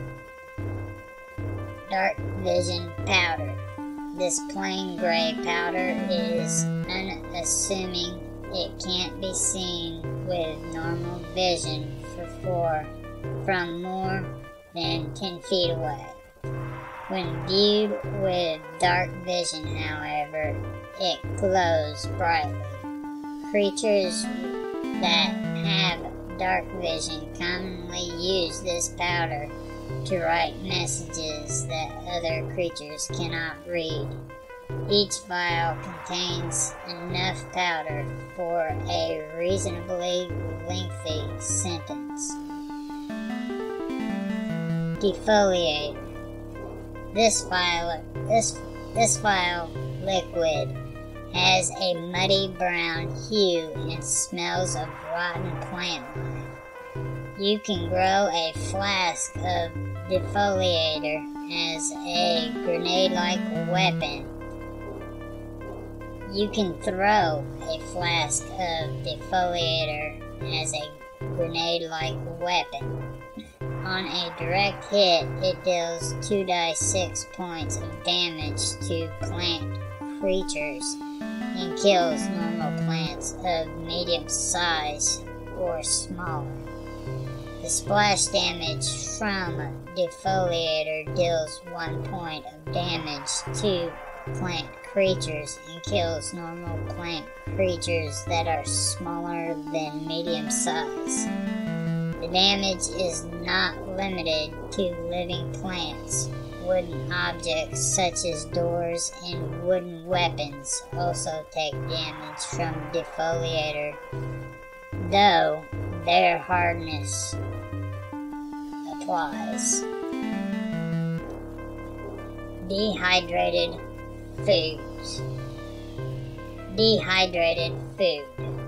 Dark vision powder. This plain gray powder is unassuming. It can't be seen with normal vision for four, from more than ten feet away. When viewed with dark vision, however, it glows brightly. Creatures that have dark vision commonly use this powder to write messages that other creatures cannot read. Each vial contains enough powder for a reasonably lengthy sentence. Defoliator. This vial, this, this vial liquid has a muddy brown hue and smells of rotten plant life. You can grow a flask of defoliator as a grenade-like weapon. You can throw a flask of defoliator as a grenade-like weapon. On a direct hit, it deals two d six points of damage to plant creatures and kills normal plants of medium size or smaller. The splash damage from Defoliator deals one point of damage to plant creatures and kills normal plant creatures that are smaller than medium size. The damage is not limited to living plants. Wooden objects such as doors and wooden weapons also take damage from Defoliator, though their hardness applies. Dehydrated foods. Dehydrated food.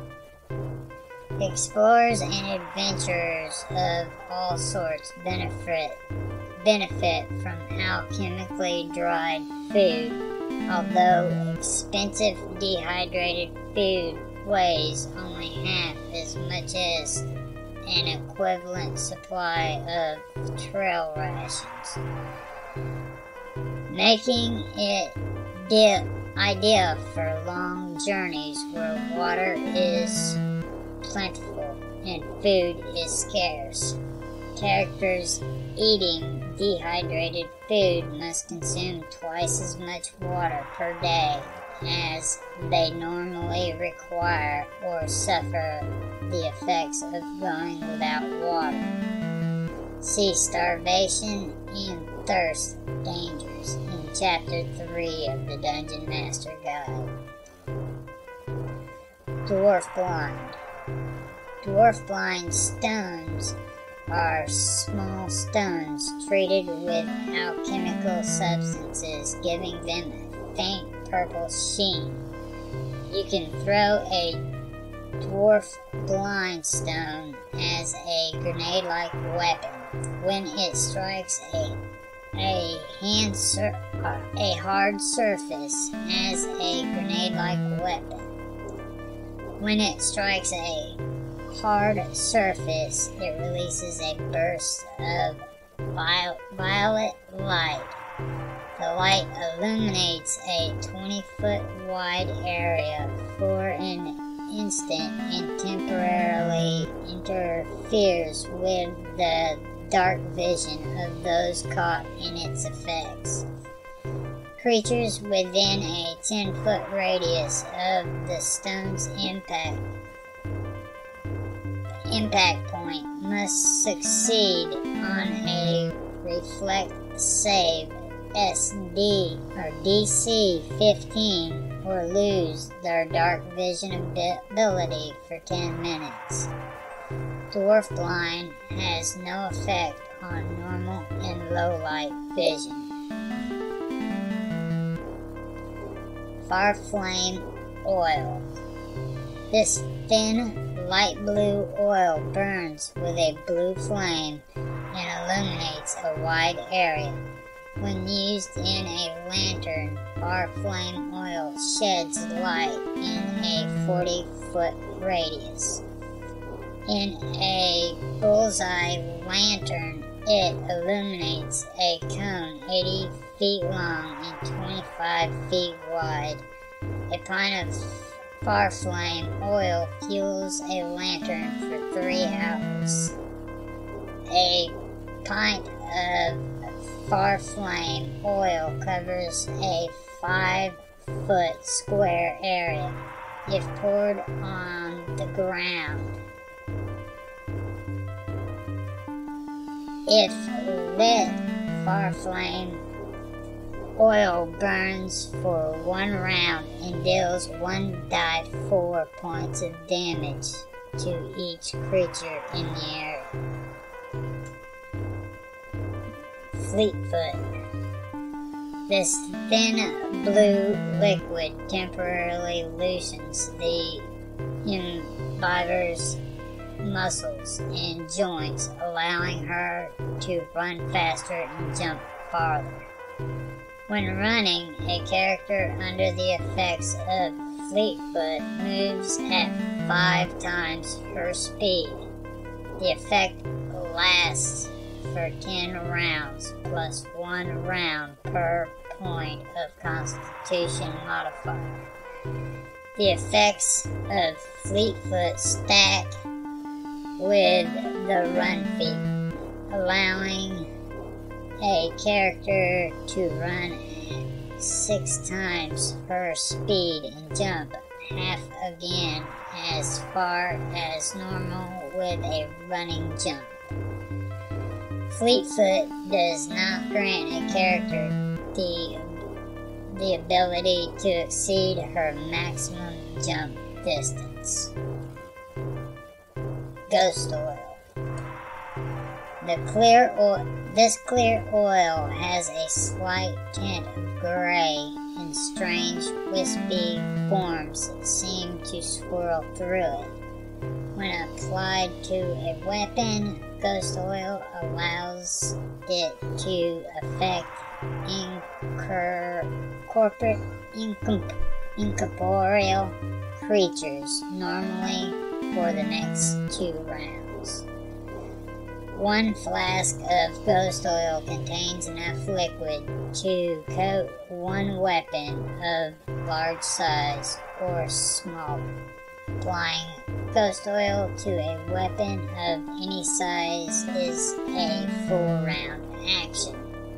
Explorers and adventurers of all sorts benefit benefit from alchemically dried food. Although expensive dehydrated food weighs only half as much as an equivalent supply of trail rations, making it di- ideal for long journeys where water is plentiful and food is scarce. Characters eating dehydrated food must consume twice as much water per day as they normally require or suffer the effects of going without water. See Starvation and Thirst Dangers in Chapter three of the Dungeon Master Guide. Dwarf Blind. Dwarf blind stones are small stones treated with alchemical substances, giving them a faint purple sheen. You can throw a dwarf blind stone as a grenade-like weapon. When it strikes a a hand sur- a hard surface as a grenade-like weapon. When it strikes a hard surface, it releases a burst of violet light. The light illuminates a twenty-foot wide area for an instant and temporarily interferes with the dark vision of those caught in its effects. Creatures within a ten-foot radius of the stone's impact impact point must succeed on a reflect save S D or D C fifteen or lose their dark vision ability for ten minutes. Dwarf blind has no effect on normal and low light vision. Far flame oil. This thin light blue oil burns with a blue flame and illuminates a wide area. When used in a lantern, far flame oil sheds light in a forty-foot radius. In a bullseye lantern, it illuminates a cone eighty feet long and twenty-five feet wide. A pint of far flame oil fuels a lantern for three hours. A pint of far flame oil covers a five foot square area. If poured on the ground, if lit, far flame oil burns for one round and deals one die four points of damage to each creature in the area. Fleetfoot. This thin blue liquid temporarily loosens the imbiber's muscles and joints, allowing her to run faster and jump farther. When running, a character under the effects of Fleetfoot moves at five times her speed. The effect lasts for ten rounds, plus one round per point of Constitution modifier. The effects of Fleetfoot stack with the run feat, allowing a character to run six times her speed and jump half again as far as normal with a running jump. Fleetfoot does not grant a character the, the ability to exceed her maximum jump distance. Ghost oil. The clear oil, this clear oil has a slight tint of gray and strange wispy forms that seem to swirl through it. When applied to a weapon, ghost oil allows it to affect incur, corporate, incom, incorporeal creatures, normally for the next two rounds. One flask of ghost oil contains enough liquid to coat one weapon of large size or smaller. Applying ghost oil to a weapon of any size is a full round action.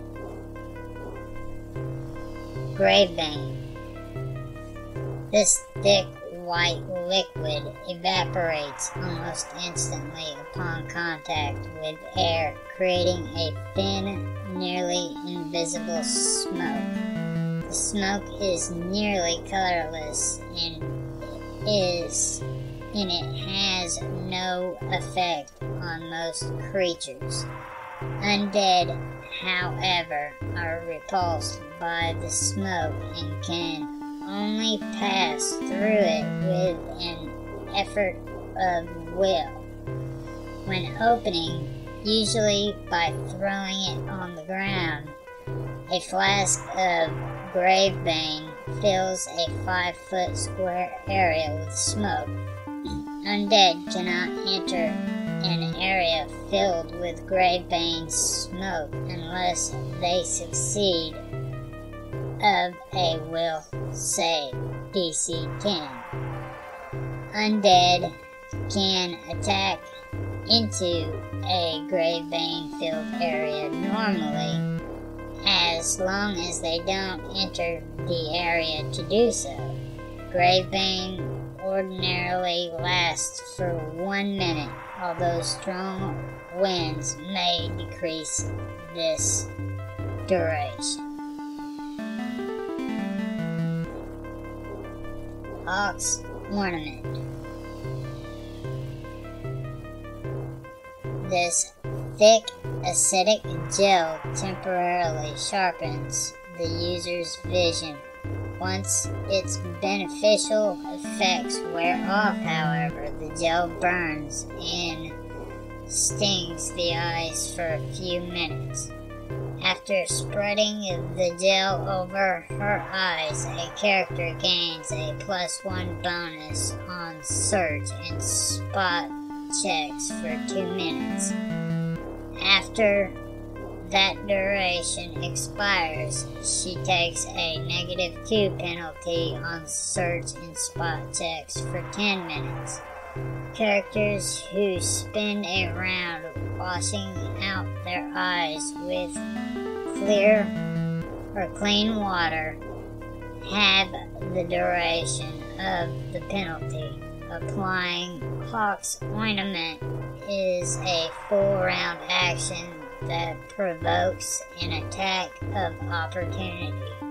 Gravebane. This thick white liquid evaporates almost instantly upon contact with air, creating a thin, nearly invisible smoke. The smoke is nearly colorless and is and it has no effect on most creatures. Undead, however, are repulsed by the smoke and can only pass through it with an effort of will. When opening, usually by throwing it on the ground, a flask of Gravebane fills a five foot square area with smoke. Undead cannot enter an area filled with Gravebane smoke unless they succeed of a will save, D C ten. Undead can attack into a Gravebane filled area normally, as long as they don't enter the area to do so. Gravebane ordinarily lasts for one minute, although strong winds may decrease this duration. Hawk's Ornament. This thick acidic gel temporarily sharpens the user's vision. Once its beneficial effects wear off, however, the gel burns and stings the eyes for a few minutes. After spreading the gel over her eyes, a character gains a plus one bonus on search and spot checks for two minutes. After that duration expires, she takes a negative two penalty on search and spot checks for ten minutes. Characters who spend a round washing out their eyes with clear or clean water have the duration of the penalty. Applying Hawk's Ornament is a full round action that provokes an attack of opportunity.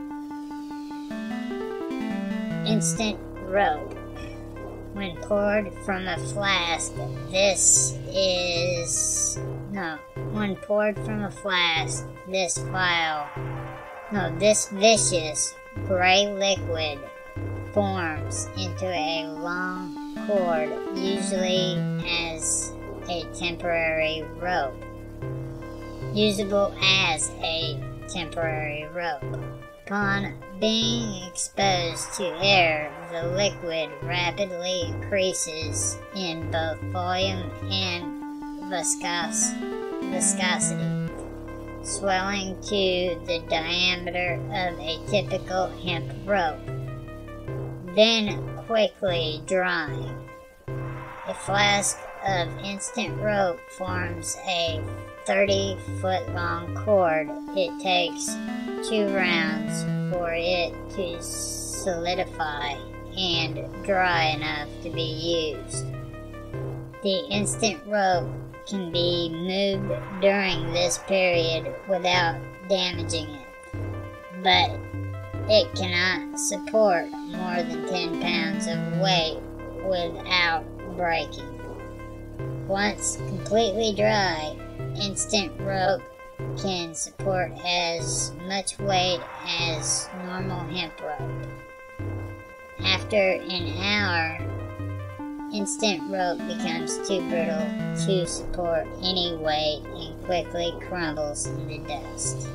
Instant Rope. When poured from a flask, this is... No. When poured from a flask, this vile... No, this vicious gray liquid forms into a long cord, usually as a temporary rope. Usable as a temporary rope. Upon being exposed to air, the liquid rapidly increases in both volume and viscos viscosity, swelling to the diameter of a typical hemp rope. Then quickly drying. A flask of instant rope forms a thirty foot long cord. It takes two rounds for it to solidify and dry enough to be used. The instant rope can be moved during this period without damaging it, but it cannot support more than ten pounds of weight without breaking. Once completely dry, instant rope can support as much weight as normal hemp rope. After an hour, instant rope becomes too brittle to support any weight and quickly crumbles into dust.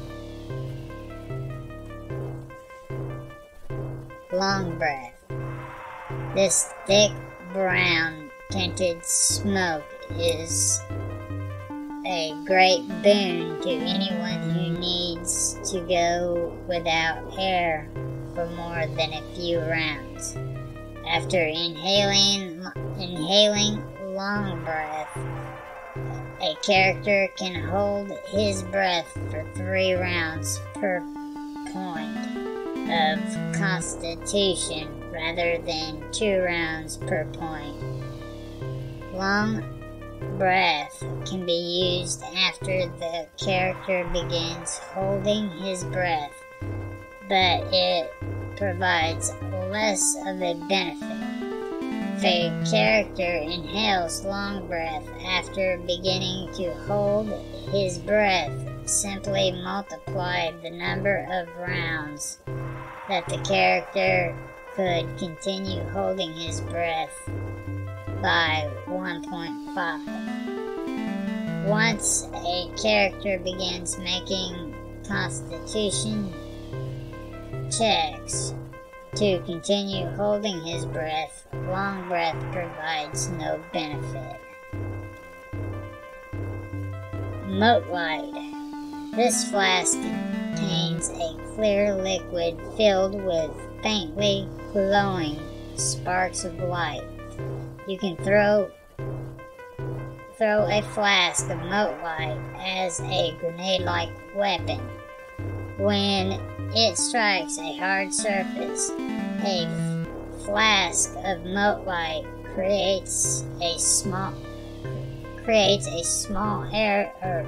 Long breath. This thick brown tinted smoke is a great boon to anyone who needs to go without air for more than a few rounds. After inhaling, inhaling long breath, a character can hold his breath for three rounds per point of constitution rather than two rounds per point. Long breath can be used after the character begins holding his breath, but it provides less of a benefit. If a character inhales long breath after beginning to hold his breath, simply multiply the number of rounds that the character could continue holding his breath by one point five. Once a character begins making constitution checks to continue holding his breath, long breath provides no benefit. Moat light. This flask contains a clear liquid filled with faintly glowing sparks of light. You can throw throw a flask of moat light as a grenade-like weapon. When it strikes a hard surface, a f- flask of moat light creates a small creates a small air or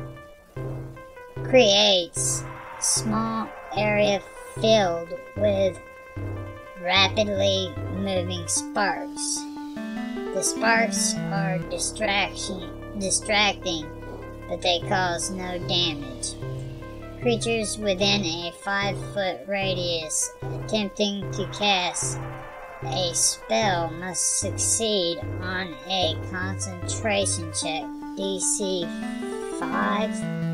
creates small area filled with rapidly moving sparks. The sparks are distraction distracting, but they cause no damage. Creatures within a five foot radius attempting to cast a spell must succeed on a concentration check D C five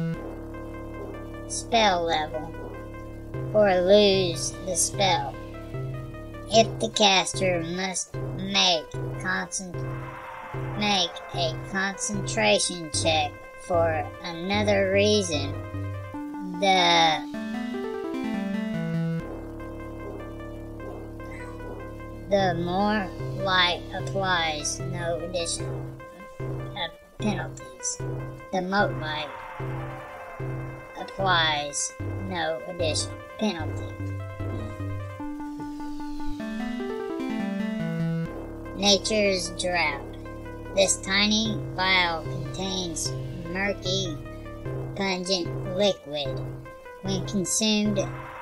spell level or lose the spell. If the caster must make concent- make a concentration check for another reason, the the more light applies no additional uh, penalties. The moat light applies no additional penalty. Nature's drought. This tiny vial contains murky, pungent liquid. When consumed,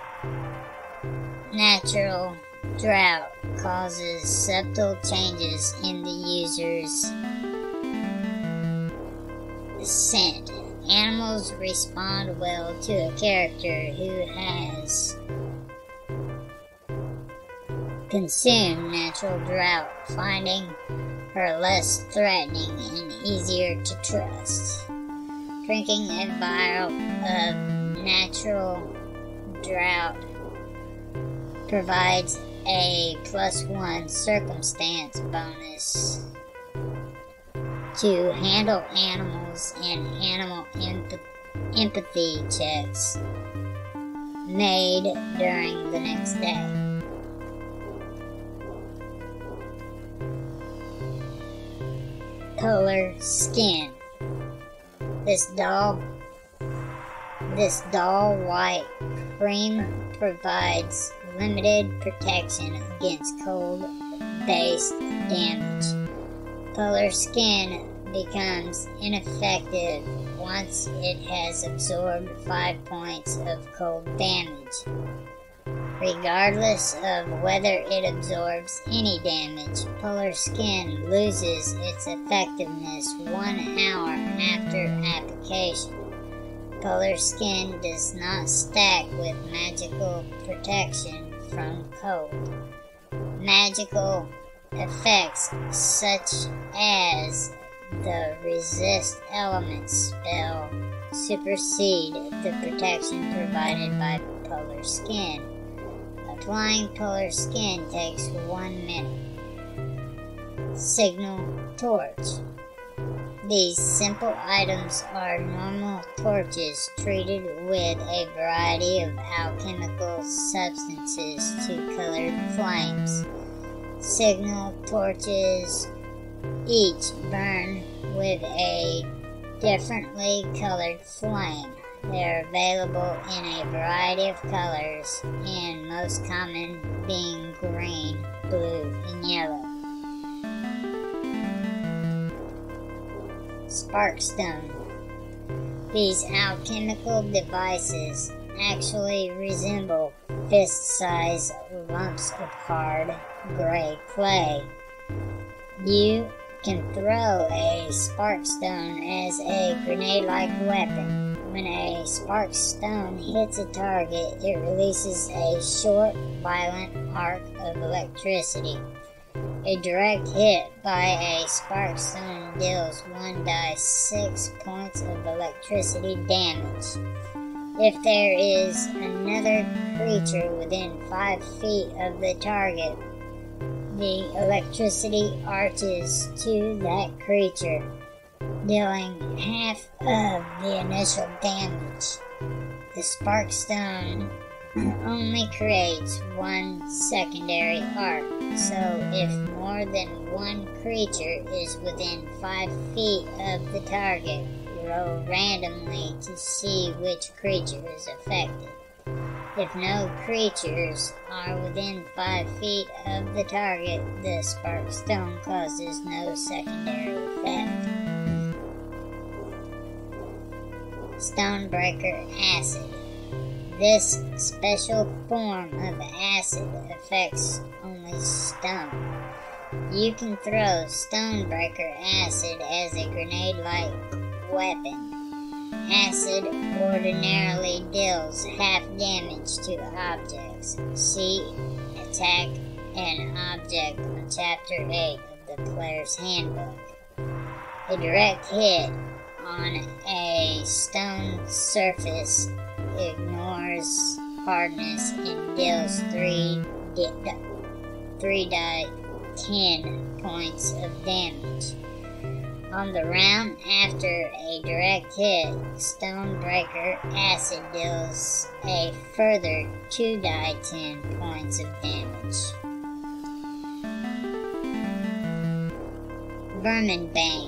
natural drought causes subtle changes in the user's scent. Animals respond well to a character who has consumed natural drought, finding her less threatening and easier to trust. Drinking a vial of natural drought provides a plus one circumstance bonus to handle animals and animal empath- empathy checks made during the next day. polar skin. This dull, this dull white cream provides limited protection against cold-based damage. Polar skin becomes ineffective once it has absorbed five points of cold damage. Regardless of whether it absorbs any damage, polar skin loses its effectiveness one hour after application. Polar skin does not stack with magical protection from cold. Magical effects such as the resist elements spell supersede the protection provided by polar skin. Applying polar skin takes one minute. Signal torch. These simple items are normal torches treated with a variety of alchemical substances to colored flames. Signal torches each burn with a differently colored flame. They are available in a variety of colors, and most common being green, blue, and yellow. Sparkstone. These alchemical devices actually resemble fist-sized lumps of hard gray clay. You can throw a sparkstone as a grenade-like weapon. When a sparkstone hits a target, it releases a short, violent arc of electricity. A direct hit by a sparkstone deals one die six points of electricity damage. If there is another creature within five feet of the target, the electricity arches to that creature, dealing half of the initial damage. The sparkstone only creates one secondary arc, so if more than one creature is within five feet of the target, roll randomly to see which creature is affected. If no creatures are within five feet of the target, the sparkstone causes no secondary effect. Stonebreaker acid. This special form of acid affects only stone. You can throw Stonebreaker acid as a grenade-like weapon. Acid ordinarily deals half damage to objects. See Attack an Object on Chapter eight of the Player's Handbook. A direct hit on a stone surface ignores hardness and deals three, three die ten points of damage. On the round after a direct hit, Stonebreaker acid deals a further two die ten points of damage. Verminbane.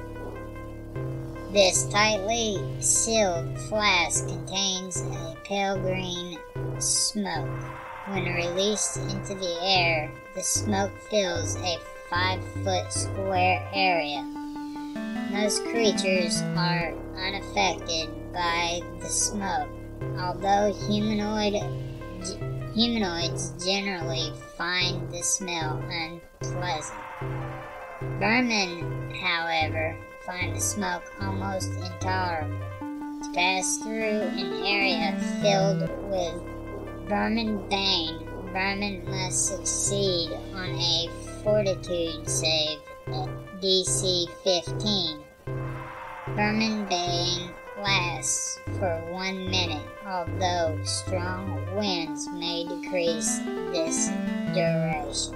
This tightly sealed flask contains a pale green smoke. When released into the air, the smoke fills a five-foot square area. Most creatures are unaffected by the smoke, although humanoid, humanoids generally find the smell unpleasant. Vermin, however, find the smoke almost intolerable. To pass through an area filled with verminbane, vermin must succeed on a fortitude save at D C fifteen. Verminbane lasts for one minute, although strong winds may decrease this duration.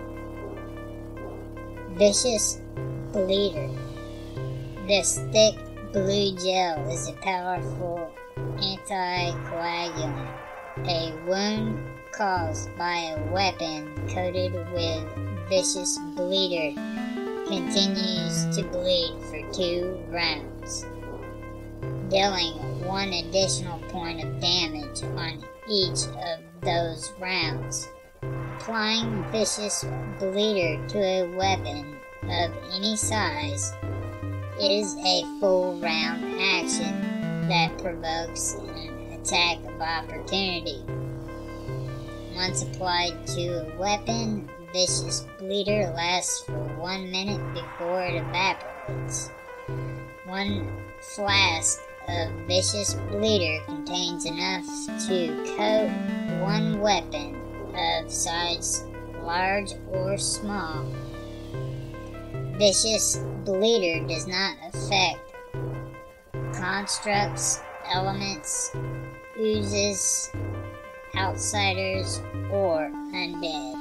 Vicious Bleeder. This thick blue gel is a powerful anticoagulant. A wound caused by a weapon coated with vicious bleeder continues to bleed for two rounds, dealing one additional point of damage on each of those rounds. Applying Vicious Bleeder to a weapon of any size is a full round action that provokes an attack of opportunity. Once applied to a weapon, Vicious Bleeder lasts for one minute before it evaporates. One flask of Vicious Bleeder contains enough to coat one weapon of size large or small. Vicious Bleeder does not affect constructs, elements, oozes, outsiders, or undead.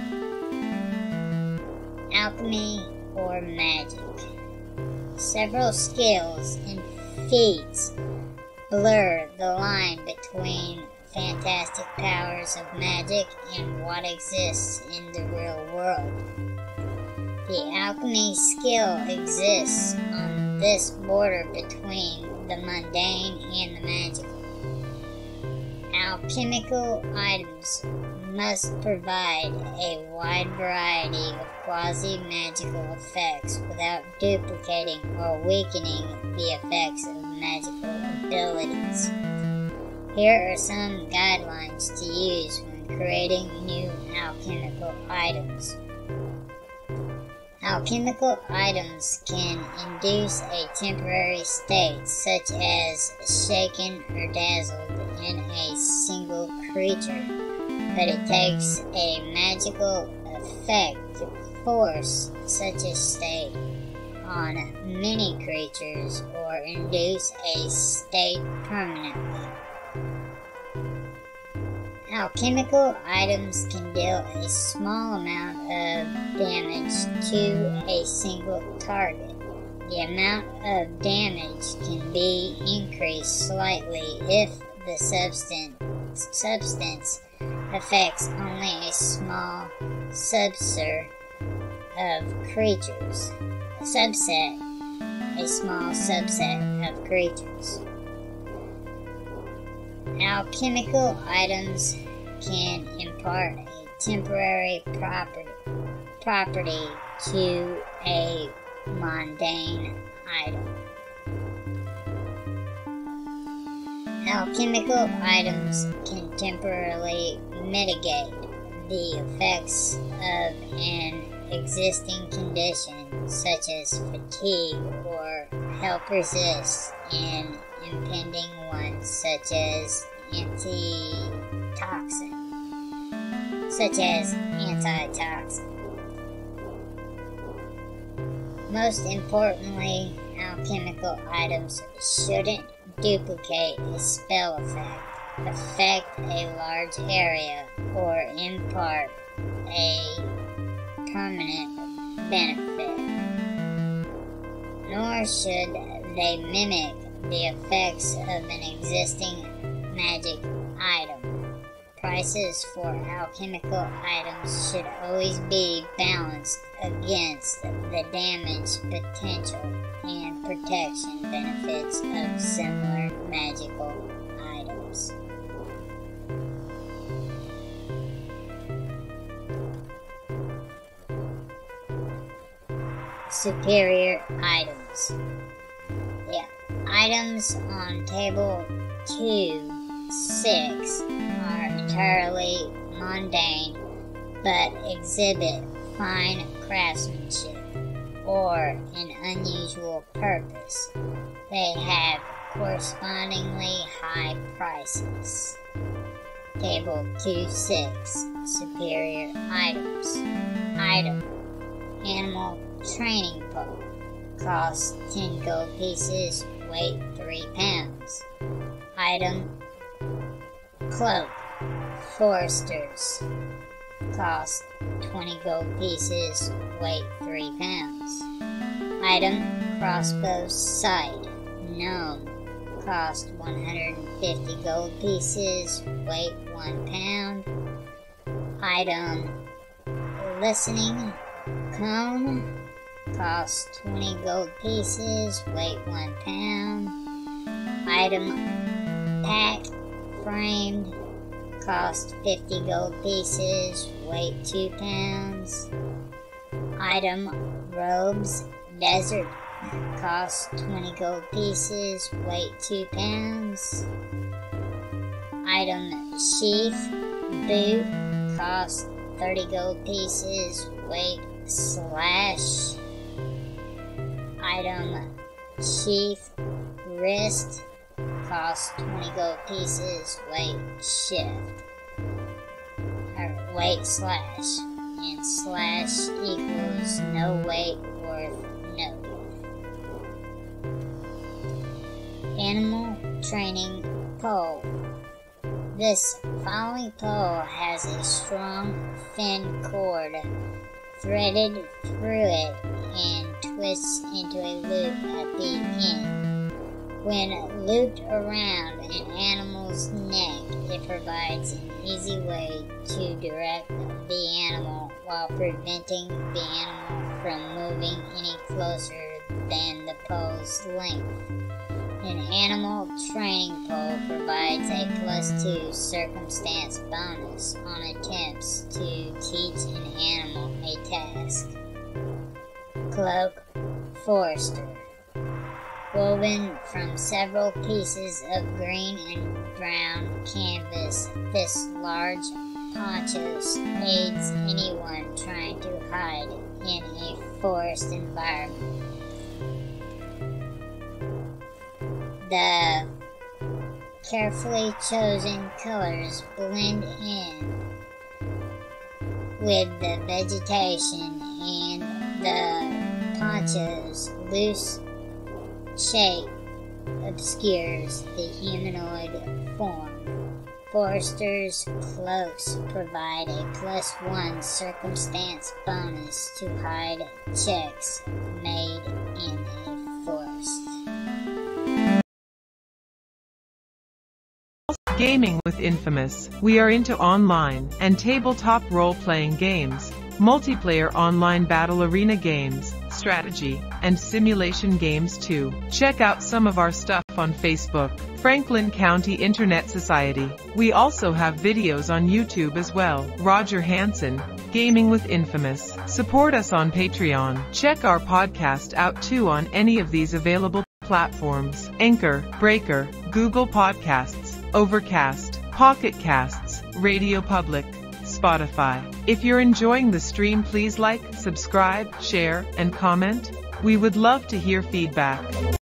Alchemy or magic. Several skills and feats blur the line between fantastic powers of magic and what exists in the real world. The alchemy skill exists on this border between the mundane and the magical. Alchemical items must provide a wide variety of quasi-magical effects without duplicating or weakening the effects of magical abilities. Here are some guidelines to use when creating new alchemical items. Alchemical items can induce a temporary state, such as shaken or dazzled in a single creature, but it takes a magical effect to force such a state on many creatures or induce a state permanently. Alchemical items can deal a small amount of damage to a single target. The amount of damage can be increased slightly if the substance, substance affects only a small subset of creatures. A subset, a small subset of creatures. Alchemical items can impart a temporary property, property to a mundane item. Alchemical items can temporarily mitigate the effects of an existing condition, such as fatigue, or help resist an impending one, such as antitoxin. Such as antitoxin. Most importantly, alchemical items shouldn't duplicate a spell effect, affect a large area, or impart a permanent benefit. Nor should they mimic the effects of an existing magic item. Prices for alchemical items should always be balanced against the damage potential and protection benefits of similar magical items. Superior items. The items on table two six are entirely mundane but exhibit fine craftsmanship or an unusual purpose. They have correspondingly high prices. Table two six. Superior items. Item. Animal training pole. Cost ten gold pieces, weight three pounds. Item. Cloak. Foresters. Cost twenty gold pieces, weight three pounds. Item. Crossbow sight. Gnome. Cost one hundred fifty gold pieces, weight one pound. Item. Listening cone. costs twenty gold pieces, weight one pound. Item pack framed, cost fifty gold pieces, weight two pounds. Item robes desert, cost twenty gold pieces, weight two pounds. Item sheath boot, cost thirty gold pieces, weight slash. Item sheath wrist, cost twenty gold pieces, weight shift. Or weight slash. And slash equals no weight worth noted. Animal training pole. This following pole has a strong fin cord threaded through it and twists into a loop at the end. When looped around an animal's neck, it provides an easy way to direct the animal while preventing the animal from moving any closer than the pole's length. An animal training pole provides a plus two circumstance bonus on attempts to teach an animal a task. Cloak Forester. Woven from several pieces of green and brown canvas, this large poncho aids anyone trying to hide in a forest environment. The carefully chosen colors blend in with the vegetation, and the poncho's loose shape obscures the humanoid form. Forester's cloaks provide a plus one circumstance bonus to hide checks made in a forest. Gaming with Infamous. We are into online and tabletop role-playing games, multiplayer online battle arena games, strategy, and simulation games too. Check out some of our stuff on Facebook, Franklin County Internet Society. We also have videos on YouTube as well. Roger Hansen, Gaming with Infamous. Support us on Patreon. Check our podcast out too on any of these available platforms: Anchor, Breaker, Google Podcasts, Overcast, Pocket Casts, RadioPublic, Spotify. If you're enjoying the stream, please like, subscribe, share, and comment. We would love to hear feedback.